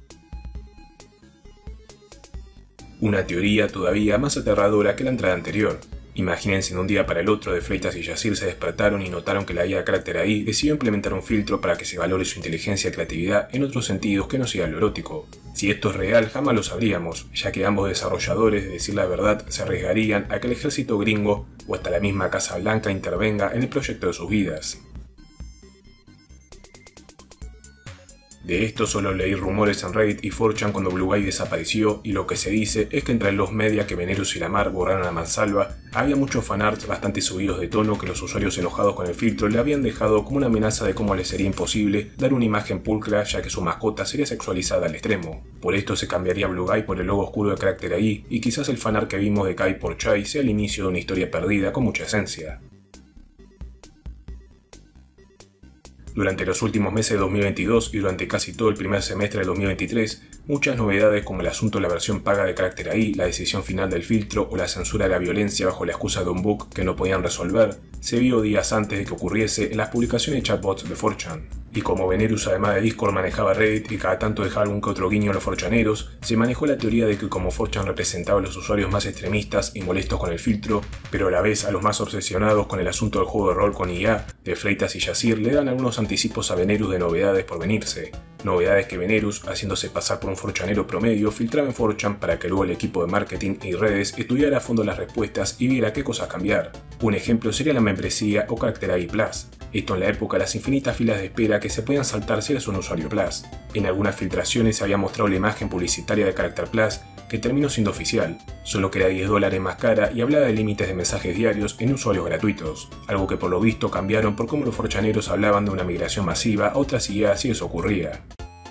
Speaker 1: Una teoría todavía más aterradora que la entrada anterior. Imagínense en un día para el otro de Freitas y Yazir se despertaron y notaron que la IA de Character AI decidió implementar un filtro para que se valore su inteligencia y creatividad en otros sentidos que no sea lo erótico. Si esto es real jamás lo sabríamos, ya que ambos desarrolladores, de decir la verdad, se arriesgarían a que el ejército gringo o hasta la misma Casa Blanca intervenga en el proyecto de sus vidas. De esto solo leí rumores en Reddit y 4chan cuando Blue Guy desapareció, y lo que se dice es que entre los media que Venérus y Lamar borraron a mansalva, había muchos fanarts bastante subidos de tono que los usuarios enojados con el filtro le habían dejado como una amenaza de cómo les sería imposible dar una imagen pulcra ya que su mascota sería sexualizada al extremo. Por esto se cambiaría Blue Guy por el logo oscuro de Character AI, y quizás el fanart que vimos de Kai por Chai sea el inicio de una historia perdida con mucha esencia. Durante los últimos meses de 2022 y durante casi todo el primer semestre de 2023, muchas novedades como el asunto de la versión paga de Character AI, la decisión final del filtro o la censura de la violencia bajo la excusa de un bug que no podían resolver, se vio días antes de que ocurriese en las publicaciones de chatbots de 4chan. Y como Venérus además de Discord manejaba Reddit y cada tanto dejaba algún que otro guiño a los 4chaneros, se manejó la teoría de que como 4chan representaba a los usuarios más extremistas y molestos con el filtro, pero a la vez a los más obsesionados con el asunto del juego de rol con IA, de Freitas y Yazir le dan algunos anticipos a Venérus de novedades por venirse. Novedades que Venérus, haciéndose pasar por un 4chanero promedio, filtraba en 4chan para que luego el equipo de marketing y redes estudiara a fondo las respuestas y viera qué cosas cambiar. Un ejemplo sería la membresía o Character AI Plus. Esto en la época de las infinitas filas de espera que se podían saltar si eras un usuario Plus. En algunas filtraciones se había mostrado la imagen publicitaria de Character Plus, que terminó siendo oficial, solo que era $10 más cara y hablaba de límites de mensajes diarios en usuarios gratuitos, algo que por lo visto cambiaron por cómo los 4chaneros hablaban de una migración masiva a otras ideas si eso ocurría.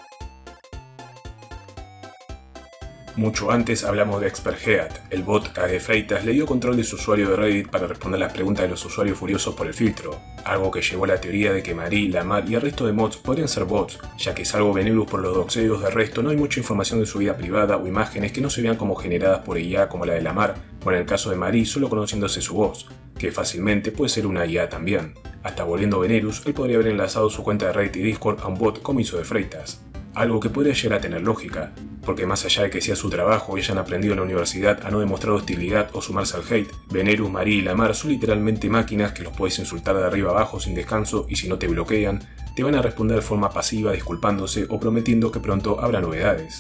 Speaker 1: Mucho antes hablamos de ExpertHead, el bot que de Freitas le dio control de su usuario de Reddit para responder las preguntas de los usuarios furiosos por el filtro, algo que llevó a la teoría de que Marie, Lamar y el resto de mods podrían ser bots, ya que salvo Venérus por los doxeos de resto no hay mucha información de su vida privada o imágenes que no se vean como generadas por IA como la de Lamar, o en el caso de Marie solo conociéndose su voz, que fácilmente puede ser una IA también. Hasta volviendo Venérus, él podría haber enlazado su cuenta de Reddit y Discord a un bot como hizo de Freitas. Algo que podría llegar a tener lógica, porque más allá de que sea su trabajo y hayan aprendido en la universidad a no demostrar hostilidad o sumarse al hate, Venérus, Marie y Lamar son literalmente máquinas que los puedes insultar de arriba abajo sin descanso y si no te bloquean, te van a responder de forma pasiva disculpándose o prometiendo que pronto habrá novedades.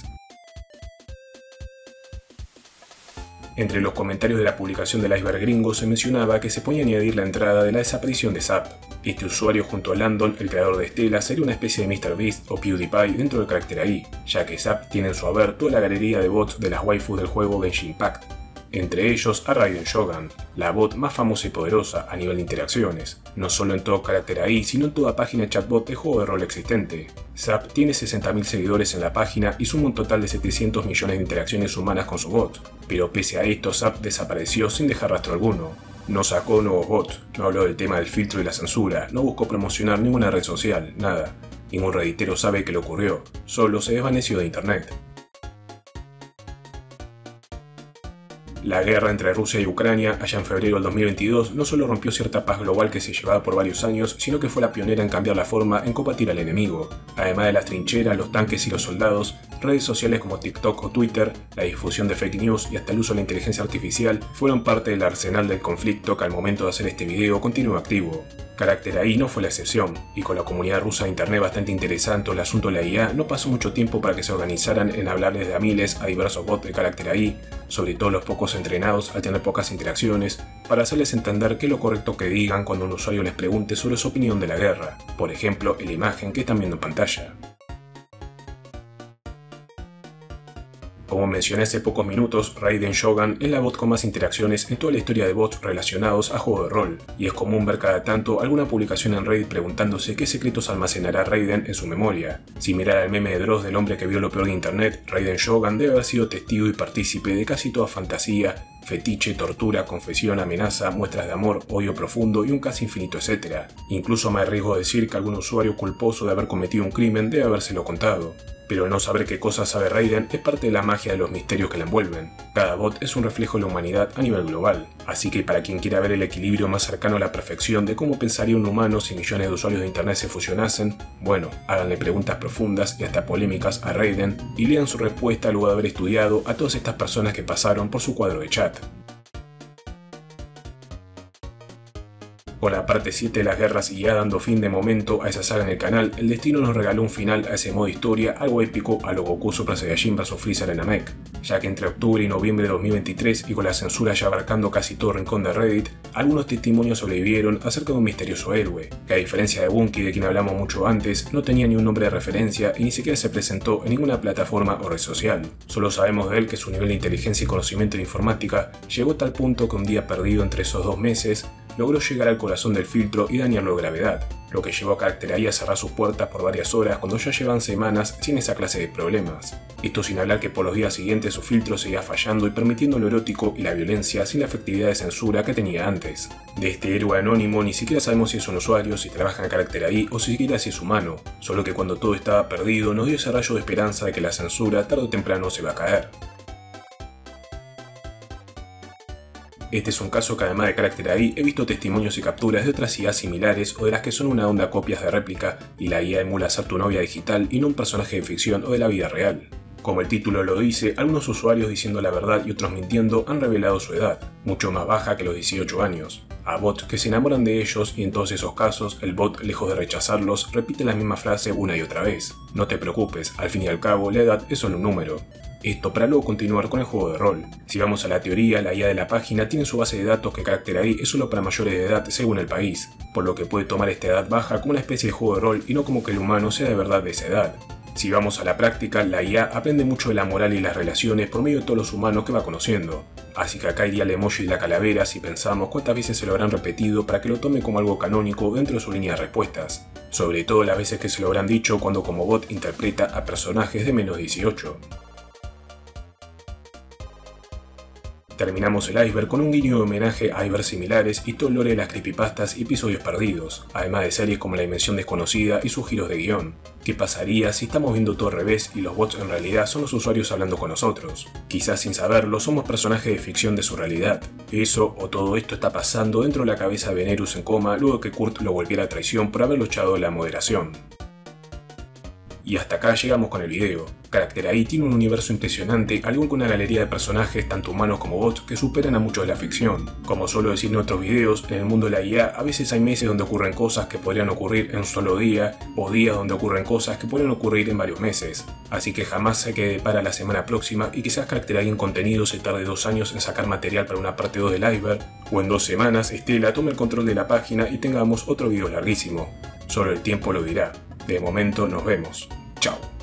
Speaker 1: Entre los comentarios de la publicación del Iceberg Gringo se mencionaba que se podía añadir la entrada de la desaparición de Zap. Este usuario junto a Landon, el creador de Stella, sería una especie de MrBeast o PewDiePie dentro de Character AI, ya que Zap tiene en su haber toda la galería de bots de las waifus del juego Genshin Impact. Entre ellos a Raiden Shogun, la bot más famosa y poderosa a nivel de interacciones, no solo en todo Character AI, sino en toda página de chatbot de juego de rol existente. Zap tiene 60.000 seguidores en la página y suma un total de 700 millones de interacciones humanas con su bot, pero pese a esto Zap desapareció sin dejar rastro alguno. No sacó nuevos bots, no habló del tema del filtro y la censura, no buscó promocionar ninguna red social, nada. Ningún redditero sabe que le ocurrió, solo se desvaneció de internet. La guerra entre Rusia y Ucrania, allá en febrero del 2022, no solo rompió cierta paz global que se llevaba por varios años, sino que fue la pionera en cambiar la forma en combatir al enemigo. Además de las trincheras, los tanques y los soldados, redes sociales como TikTok o Twitter, la difusión de fake news y hasta el uso de la inteligencia artificial fueron parte del arsenal del conflicto que al momento de hacer este video continúa activo. Character AI no fue la excepción, y con la comunidad rusa de internet bastante interesante el asunto de la IA, no pasó mucho tiempo para que se organizaran en hablarles de a miles a diversos bots de Character AI, sobre todo los pocos entrenados al tener pocas interacciones, para hacerles entender qué es lo correcto que digan cuando un usuario les pregunte sobre su opinión de la guerra, por ejemplo en la imagen que están viendo en pantalla. Como mencioné hace pocos minutos, Raiden Shogun es la bot con más interacciones en toda la historia de bots relacionados a juego de rol, y es común ver cada tanto alguna publicación en Reddit preguntándose qué secretos almacenará Raiden en su memoria. Si mirar al meme de Dross del hombre que vio lo peor de internet, Raiden Shogun debe haber sido testigo y partícipe de casi toda fantasía, fetiche, tortura, confesión, amenaza, muestras de amor, odio profundo y un casi infinito etcétera. Incluso me arriesgo a decir que algún usuario culposo de haber cometido un crimen debe habérselo contado. Pero el no saber qué cosas sabe Raiden es parte de la magia de los misterios que la envuelven. Cada bot es un reflejo de la humanidad a nivel global, así que para quien quiera ver el equilibrio más cercano a la perfección de cómo pensaría un humano si millones de usuarios de internet se fusionasen, bueno, háganle preguntas profundas y hasta polémicas a Raiden y lean su respuesta luego de haber estudiado a todas estas personas que pasaron por su cuadro de chat. Con la parte 7 de las guerras y ya dando fin de momento a esa saga en el canal, el destino nos regaló un final a ese modo historia algo épico a lo Goku Super Saiyajin vs Freezer en Namek, ya que entre octubre y noviembre de 2023 y con la censura ya abarcando casi todo rincón de Reddit, algunos testimonios sobrevivieron acerca de un misterioso héroe, que a diferencia de Bunky de quien hablamos mucho antes, no tenía ni un nombre de referencia y ni siquiera se presentó en ninguna plataforma o red social. Solo sabemos de él que su nivel de inteligencia y conocimiento de informática llegó a tal punto que un día perdido entre esos 2 meses, logró llegar al corazón del filtro y dañarlo de gravedad, lo que llevó a Character AI a cerrar sus puertas por varias horas cuando ya llevan semanas sin esa clase de problemas. Esto sin hablar que por los días siguientes su filtro seguía fallando y permitiendo lo erótico y la violencia sin la efectividad de censura que tenía antes. De este héroe anónimo ni siquiera sabemos si es un usuario, si trabaja en Character AI o siquiera si es humano, solo que cuando todo estaba perdido nos dio ese rayo de esperanza de que la censura tarde o temprano se va a caer. Este es un caso que además de Character AI he visto testimonios y capturas de otras IA similares o de las que son una onda copias de réplica y la IA emula ser tu novia digital y no un personaje de ficción o de la vida real. Como el título lo dice, algunos usuarios diciendo la verdad y otros mintiendo han revelado su edad, mucho más baja que los 18 años. A bots que se enamoran de ellos y en todos esos casos el bot, lejos de rechazarlos, repite la misma frase una y otra vez. No te preocupes, al fin y al cabo la edad es solo un número. Esto para luego continuar con el juego de rol. Si vamos a la teoría, la IA de la página tiene su base de datos que Character AI es solo para mayores de edad según el país, por lo que puede tomar esta edad baja como una especie de juego de rol y no como que el humano sea de verdad de esa edad. Si vamos a la práctica, la IA aprende mucho de la moral y las relaciones por medio de todos los humanos que va conociendo. Así que acá iría el emoji de la calavera si pensamos cuántas veces se lo habrán repetido para que lo tome como algo canónico dentro de su línea de respuestas. Sobre todo las veces que se lo habrán dicho cuando como bot interpreta a personajes de menos 18. Terminamos el iceberg con un guiño de homenaje a icebergs similares y todo el lore de las creepypastas y episodios perdidos, además de series como La Dimensión Desconocida y sus giros de guión. ¿Qué pasaría si estamos viendo todo al revés y los bots en realidad son los usuarios hablando con nosotros? Quizás sin saberlo somos personajes de ficción de su realidad. Eso o todo esto está pasando dentro de la cabeza de Venerus en coma luego que Kurt lo volviera a traición por haberlo echado de la moderación. Y hasta acá llegamos con el video. Character AI tiene un universo impresionante, al igual que una galería de personajes tanto humanos como bots que superan a muchos de la ficción. Como suelo decir en otros videos, en el mundo de la IA a veces hay meses donde ocurren cosas que podrían ocurrir en un solo día, o días donde ocurren cosas que podrían ocurrir en varios meses. Así que jamás se quede para la semana próxima y quizás Character AI en contenido se tarde 2 años en sacar material para una parte 2 del iceberg, o en 2 semanas Estela tome el control de la página y tengamos otro video larguísimo. Solo el tiempo lo dirá. De momento nos vemos. Chao.